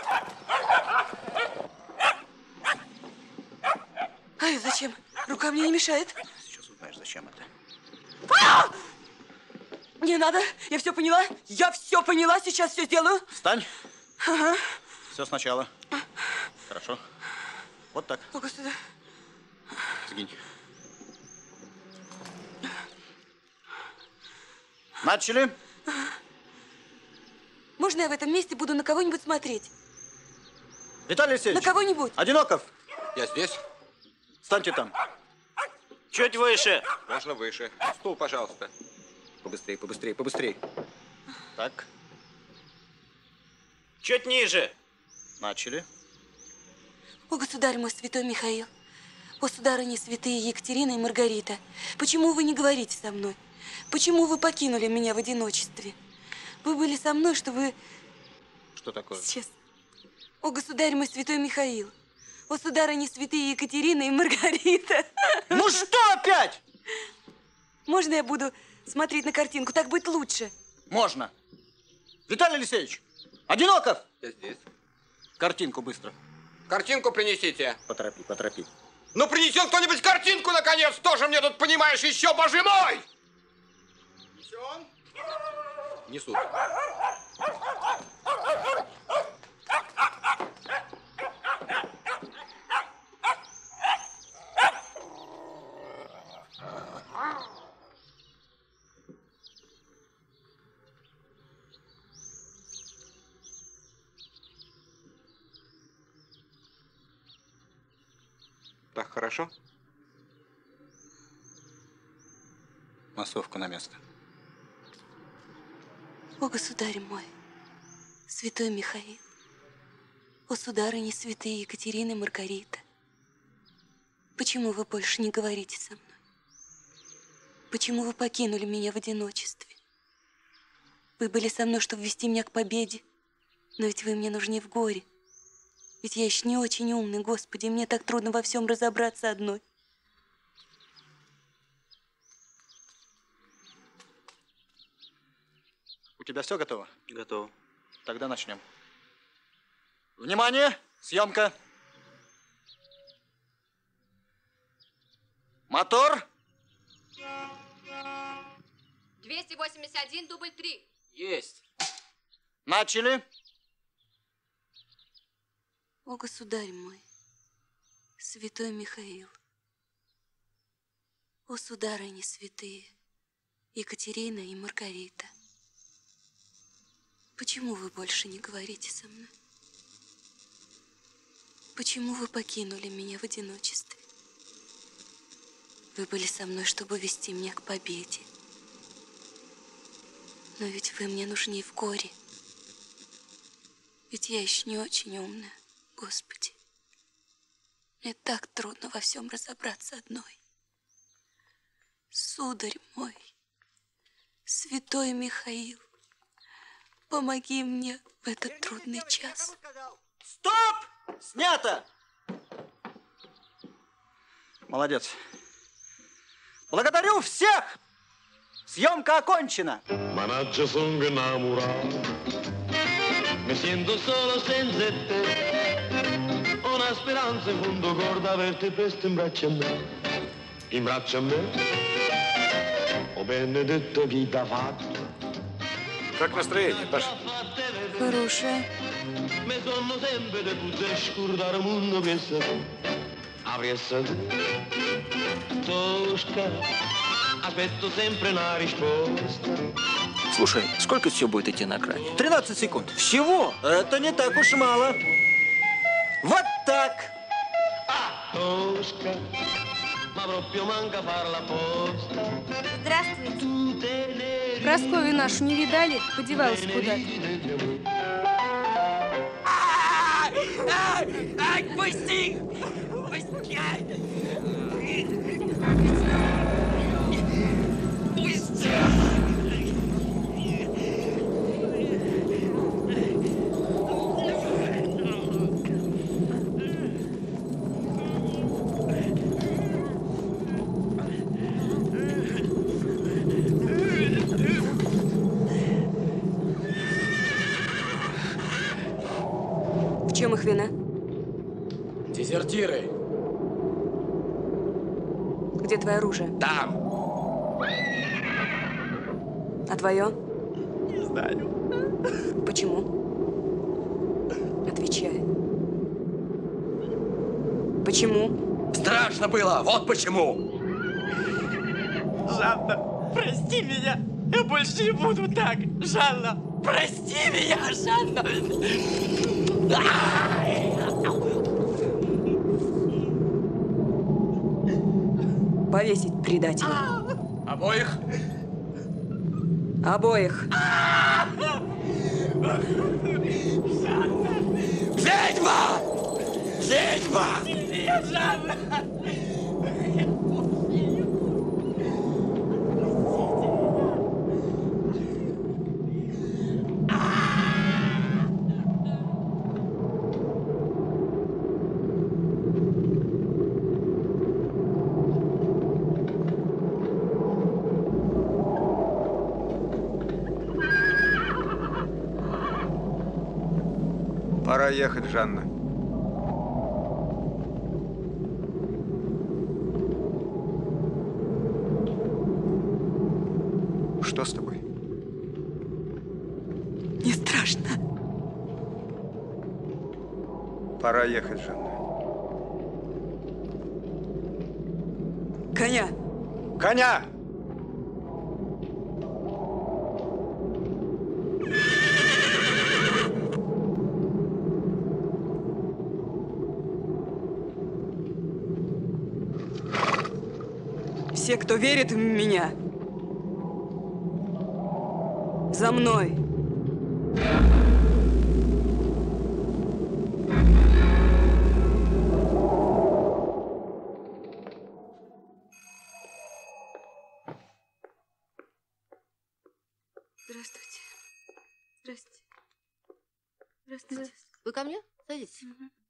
Ай, зачем? Рука мне не мешает. Сейчас узнаешь, зачем это. Не надо, я все поняла. Я все поняла, сейчас все сделаю. Встань. Ага. Все сначала. Хорошо. Вот так. Ну-ка сюда. Сгинь. Начали. Можно я в этом месте буду на кого-нибудь смотреть? Виталий Алексеевич. На кого-нибудь. Одиноков. Я здесь. Встаньте там. Чуть выше. Можно выше. Стул, пожалуйста. Побыстрее. Так. Чуть ниже. Начали. О, государь мой святой Михаил, о, сударыни святые Екатерина и Маргарита, почему вы не говорите со мной? Почему вы покинули меня в одиночестве? Вы были со мной, что вы... Что такое? Сейчас. О, государь мой святой Михаил! О, сударыни святые Екатерина и Маргарита! Ну что опять? Можно я буду смотреть на картинку? Так будет лучше. Можно. Виталий Алексеевич, Одиноков! Я здесь. Картинку быстро. Картинку принесите. Поторопи, поторопи. Ну, принесет кто-нибудь картинку, наконец! Тоже мне тут, понимаешь, еще, боже мой! Несут. Так хорошо? Массовка на место. О, государь мой, святой Михаил, о, сударыни святые Екатерина и Маргарита, почему вы больше не говорите со мной? Почему вы покинули меня в одиночестве? Вы были со мной, чтобы вести меня к победе, но ведь вы мне нужны в горе. Ведь я еще не очень умный, Господи, и мне так трудно во всем разобраться одной. У тебя все готово? Готово. Тогда начнем. Внимание! Съемка! Мотор! 281, дубль 3. Есть. Начали! О, государь мой, святой Михаил, о, сударыни святые Екатерина и Маргарита, почему вы больше не говорите со мной? Почему вы покинули меня в одиночестве? Вы были со мной, чтобы вести меня к победе. Но ведь вы мне нужны в горе. Ведь я еще не очень умная. Господи, мне так трудно во всем разобраться одной. Сударь мой, святой Михаил, помоги мне в этот трудный час. Стоп! Снято! Молодец. Благодарю всех! Съемка окончена! Manaccia sono innamorato, mi sento solo senza te. Una speranza in fondo cor d'averti presto in braccio a me. In braccio a me. О, Benedetto, chi t'ha fatto? Как настроение, Паша? Хорошее. Mi sono sempre di poter scordare il mondo che sei tu. Avresti tu. Tosca. Aspetto sempre una risposta. Слушай, сколько все будет идти на экране? 13 секунд. Всего? Это не так уж мало. Вот так. Tosca. Ma proprio manca far la posta. Здравствуйте. Прасковью нашу не видали? Подевалась куда-то. Ай, пусти! Пусти! Пусти! В чем их вина? Дезертиры. Где твое оружие? Там. А твое? Не знаю. Почему? Отвечай. Почему? Страшно было, вот почему. Жанна, прости меня. Я больше не буду так. Жанна, прости меня, Жанна. Повесить предателя. Обоих? Обоих. Ведьма! Ведьма! Я Жанна! Пора ехать, Жанна. Что с тобой? Не страшно. Пора ехать, Жанна. Коня! Коня! Все, кто верит в меня, за мной. Здравствуйте. Здравствуйте. Здравствуйте. Вы ко мне? Садитесь.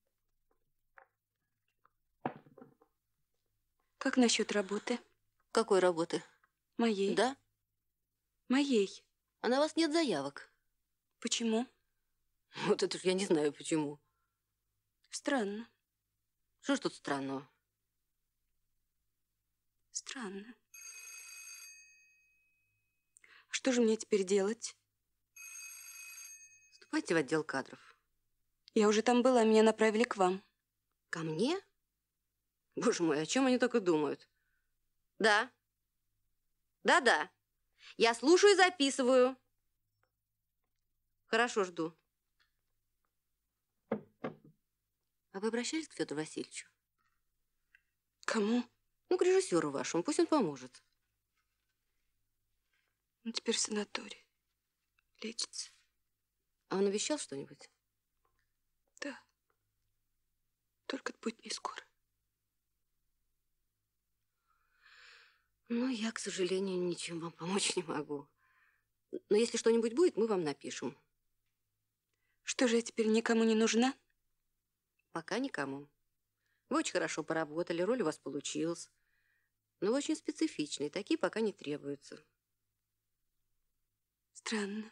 Как насчет работы? Какой работы? Моей. Да? Моей. А на вас нет заявок. Почему? Вот это уж я не знаю почему. Странно. Что ж тут странного? Странно. Что же мне теперь делать? Вступайте в отдел кадров. Я уже там была, меня направили к вам. Ко мне? Боже мой, о чем они только думают? Да. Да-да. Я слушаю и записываю. Хорошо, жду. А вы обращались к Федору Васильевичу? Кому? Ну, к режиссеру вашему. Пусть он поможет. Он теперь в санатории. Лечится. А он обещал что-нибудь? Да. Только это будет не скоро. Ну, я, к сожалению, ничем вам помочь не могу. Но если что-нибудь будет, мы вам напишем. Что же, я теперь никому не нужна? Пока никому. Вы очень хорошо поработали, роль у вас получилась. Но вы очень специфичные, такие пока не требуются. Странно.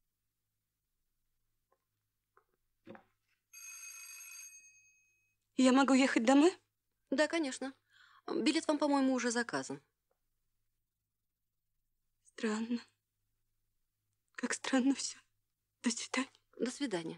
Я могу ехать домой? Да, конечно. Билет вам, по-моему, уже заказан. Странно. Как странно все. До свидания. До свидания.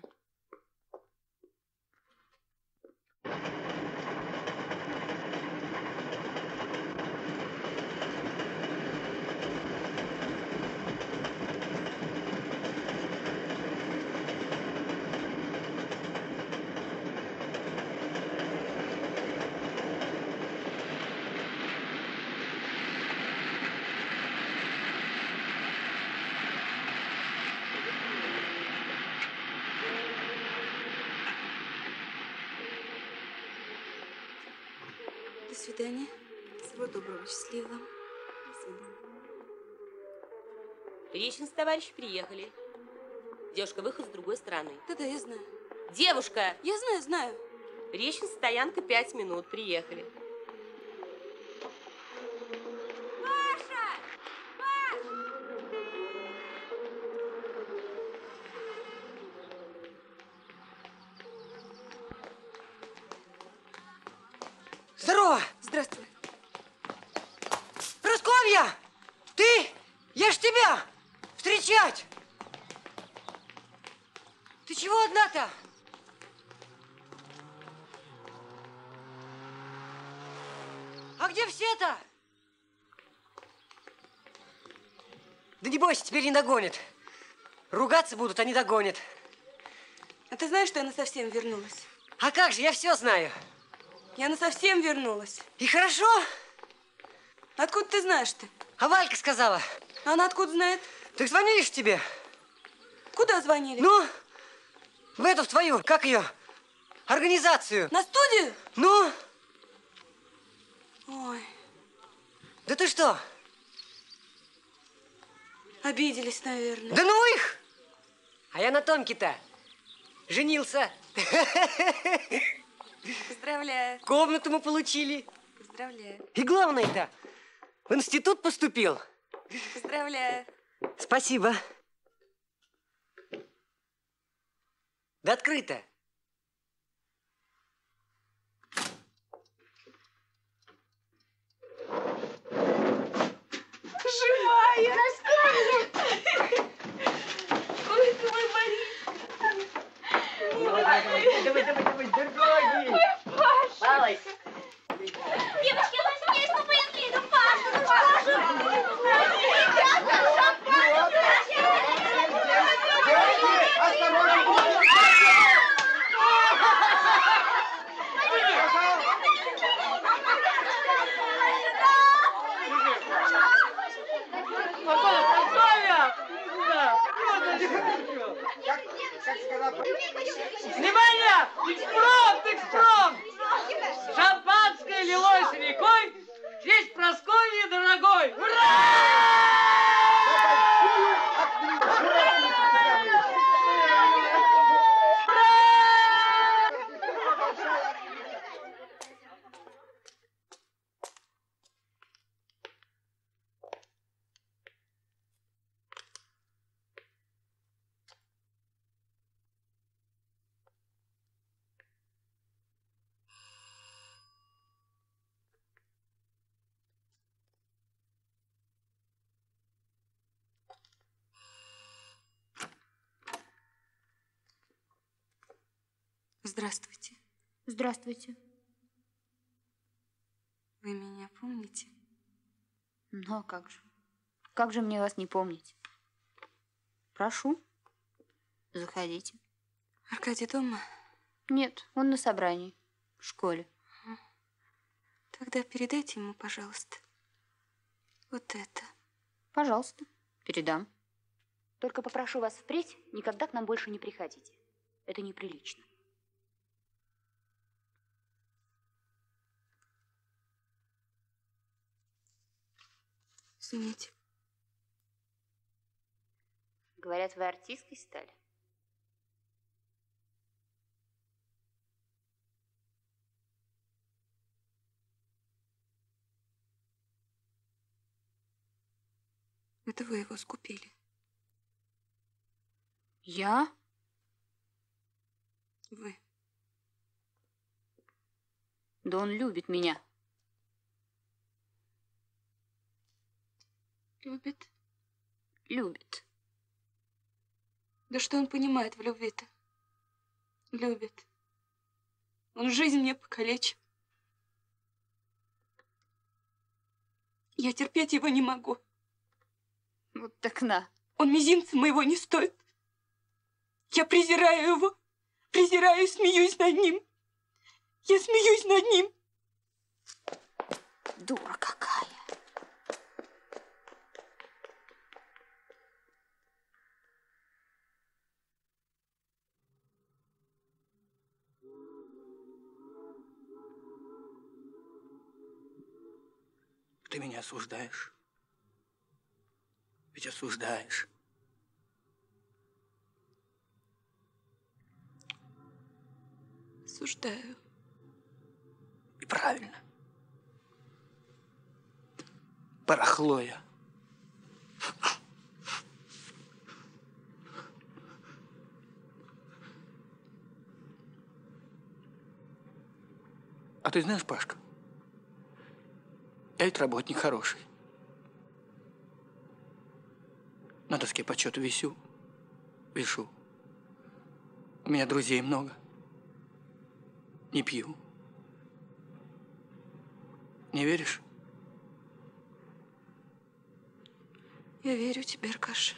До свидания. Всего доброго, счастливо. До свидания. Реченцы, товарищи, приехали. Девушка, выход с другой стороны. Да-да, я знаю. Девушка! Я знаю. Реченцы, стоянка 5 минут. Приехали. Паша! Паш! Здорово! Здравствуй. Просковья! Ты? Я ж тебя встречать! Ты чего одна-то? А где все-то? Да не бойся, теперь не догонят. Ругаться будут, а не догонят. А ты знаешь, что она совсем вернулась? А как же, я все знаю. И она совсем вернулась. И хорошо? Откуда ты знаешь-то? А Валька сказала. Она откуда знает? Так звонили ж тебе. Куда звонили? Ну, в эту, в твою, как ее, организацию. На студию? Ну? Ой. Да ты что? Обиделись, наверное. Да ну их! А я на Томке-то женился. Поздравляю. Комнату мы получили. Поздравляю. И главное-то, в институт поступил. Поздравляю. Спасибо. Да открыто. Прасковья! Ой, ты мой Борис! Давай, дорогой! Ой, Паша! Давай! Девочки, ну здесь, ну пойми, ну Паша, ну Паша! Внимание! Экспромт, экспромт! Шампанское лилось рекой, здесь Прасковье дорогой! Здравствуйте. Здравствуйте. Вы меня помните? Ну, а как же? Как же мне вас не помнить? Прошу, заходите. Аркадий дома? Нет, он на собрании в школе. Тогда передайте ему, пожалуйста, вот это. Пожалуйста, передам. Только попрошу вас впредь никогда к нам больше не приходите. Это неприлично. Извините. Говорят, вы артисткой стали? Это вы его скупили. Я? Вы. Да он любит меня. Любит? Любит. Да что он понимает в любви-то? Любит. Он жизнь мне покалечил. Я терпеть его не могу. Вот так на. Он мизинца моего не стоит. Я презираю его. Презираю и смеюсь над ним. Я смеюсь над ним. Дура какая. Ты меня осуждаешь? Ведь осуждаешь. Осуждаю. И правильно. Барахло я. А ты знаешь, Пашка, я ведь работник хороший. На доске почета вишу. У меня друзей много. Не пью. Не веришь? Я верю тебе, Аркаша.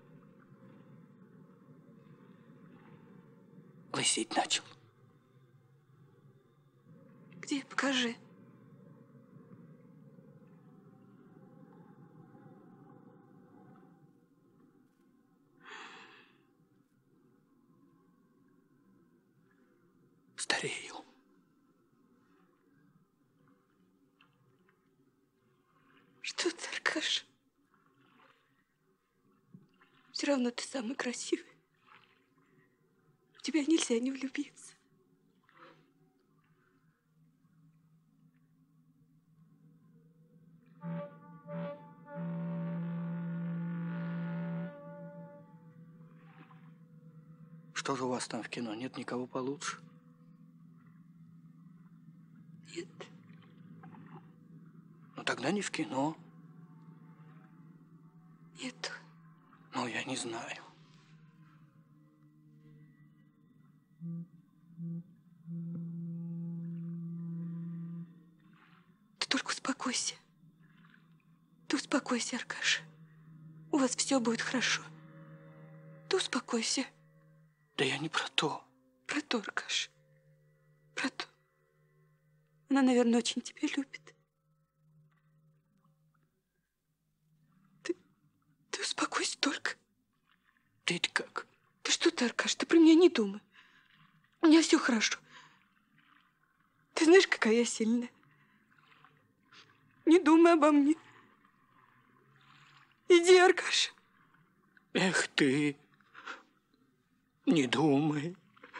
Лысеть начал. Где? Покажи. Старею. Что ты, Аркаша? Все равно ты самый красивый. В тебя нельзя не влюбиться. Что же у вас там в кино? Нет никого получше? Нет. Ну тогда не в кино. Нету. Ну, я не знаю. Ты только успокойся. Ты успокойся, Аркаша. У вас все будет хорошо. Ты успокойся. Да я не про то. Про то, Аркаша. Про то. Она, наверное, очень тебя любит. Ты успокойся только. Ты-то как? Да что ты, Аркаш, ты про меня не думай. У меня все хорошо. Ты знаешь, какая я сильная. Не думай обо мне. Иди, Аркаша. Эх ты, не думай.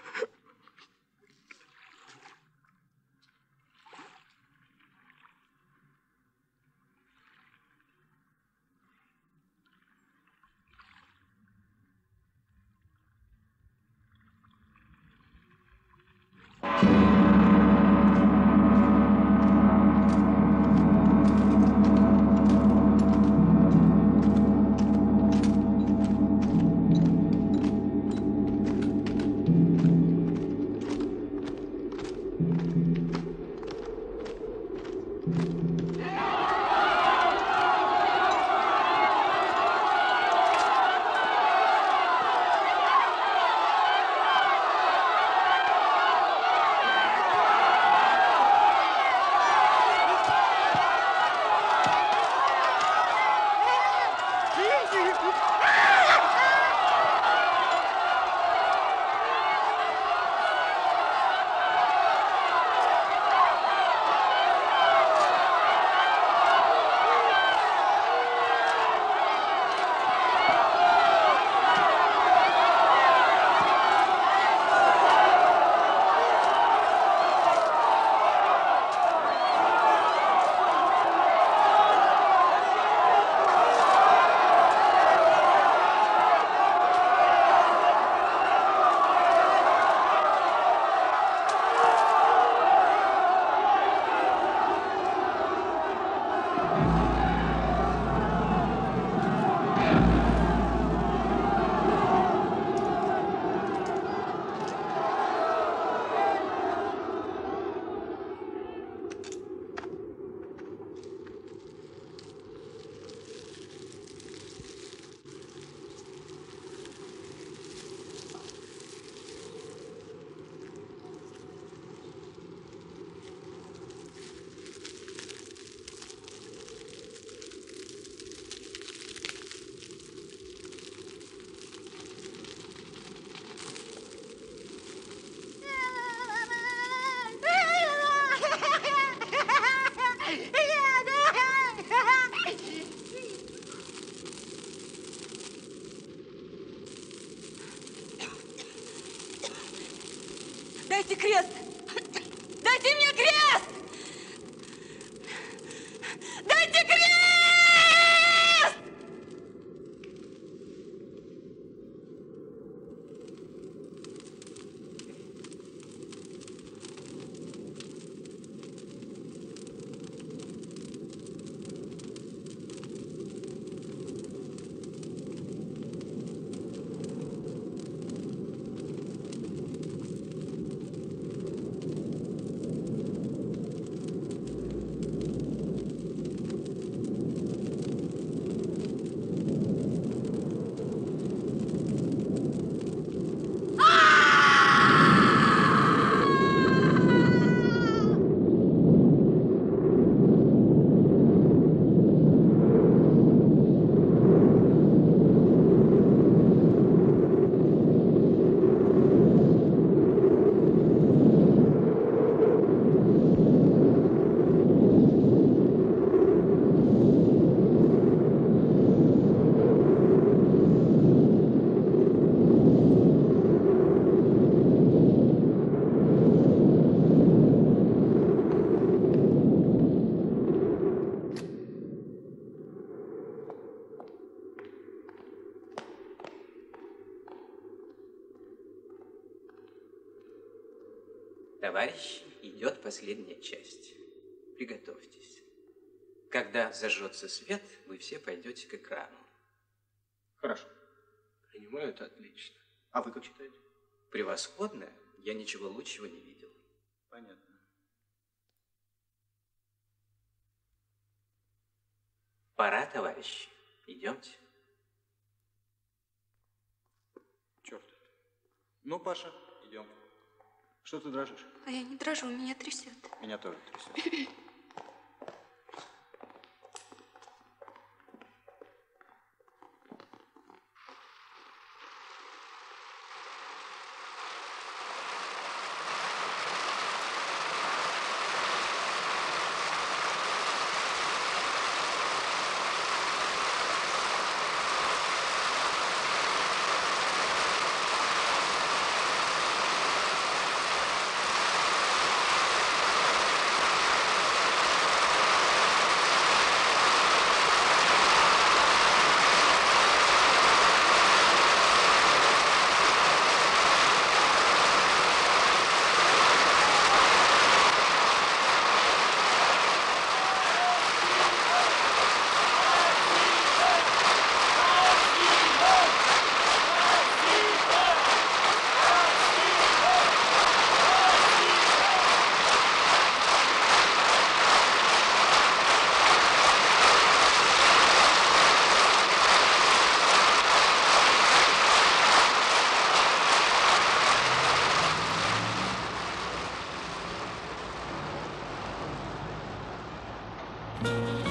Дайте крест! Дайте мне крест! Дайте крест! Товарищи, идет последняя часть. Приготовьтесь. Когда зажжется свет, вы все пойдете к экрану. Хорошо. Принимаю, это отлично. А вы как считаете? Превосходно. Я ничего лучшего не видел. Понятно. Пора, товарищи. Идемте. Черт. Ну, Паша, идем. Что ты дрожишь? А я не дрожу, меня трясет. Меня тоже трясет. Thank you.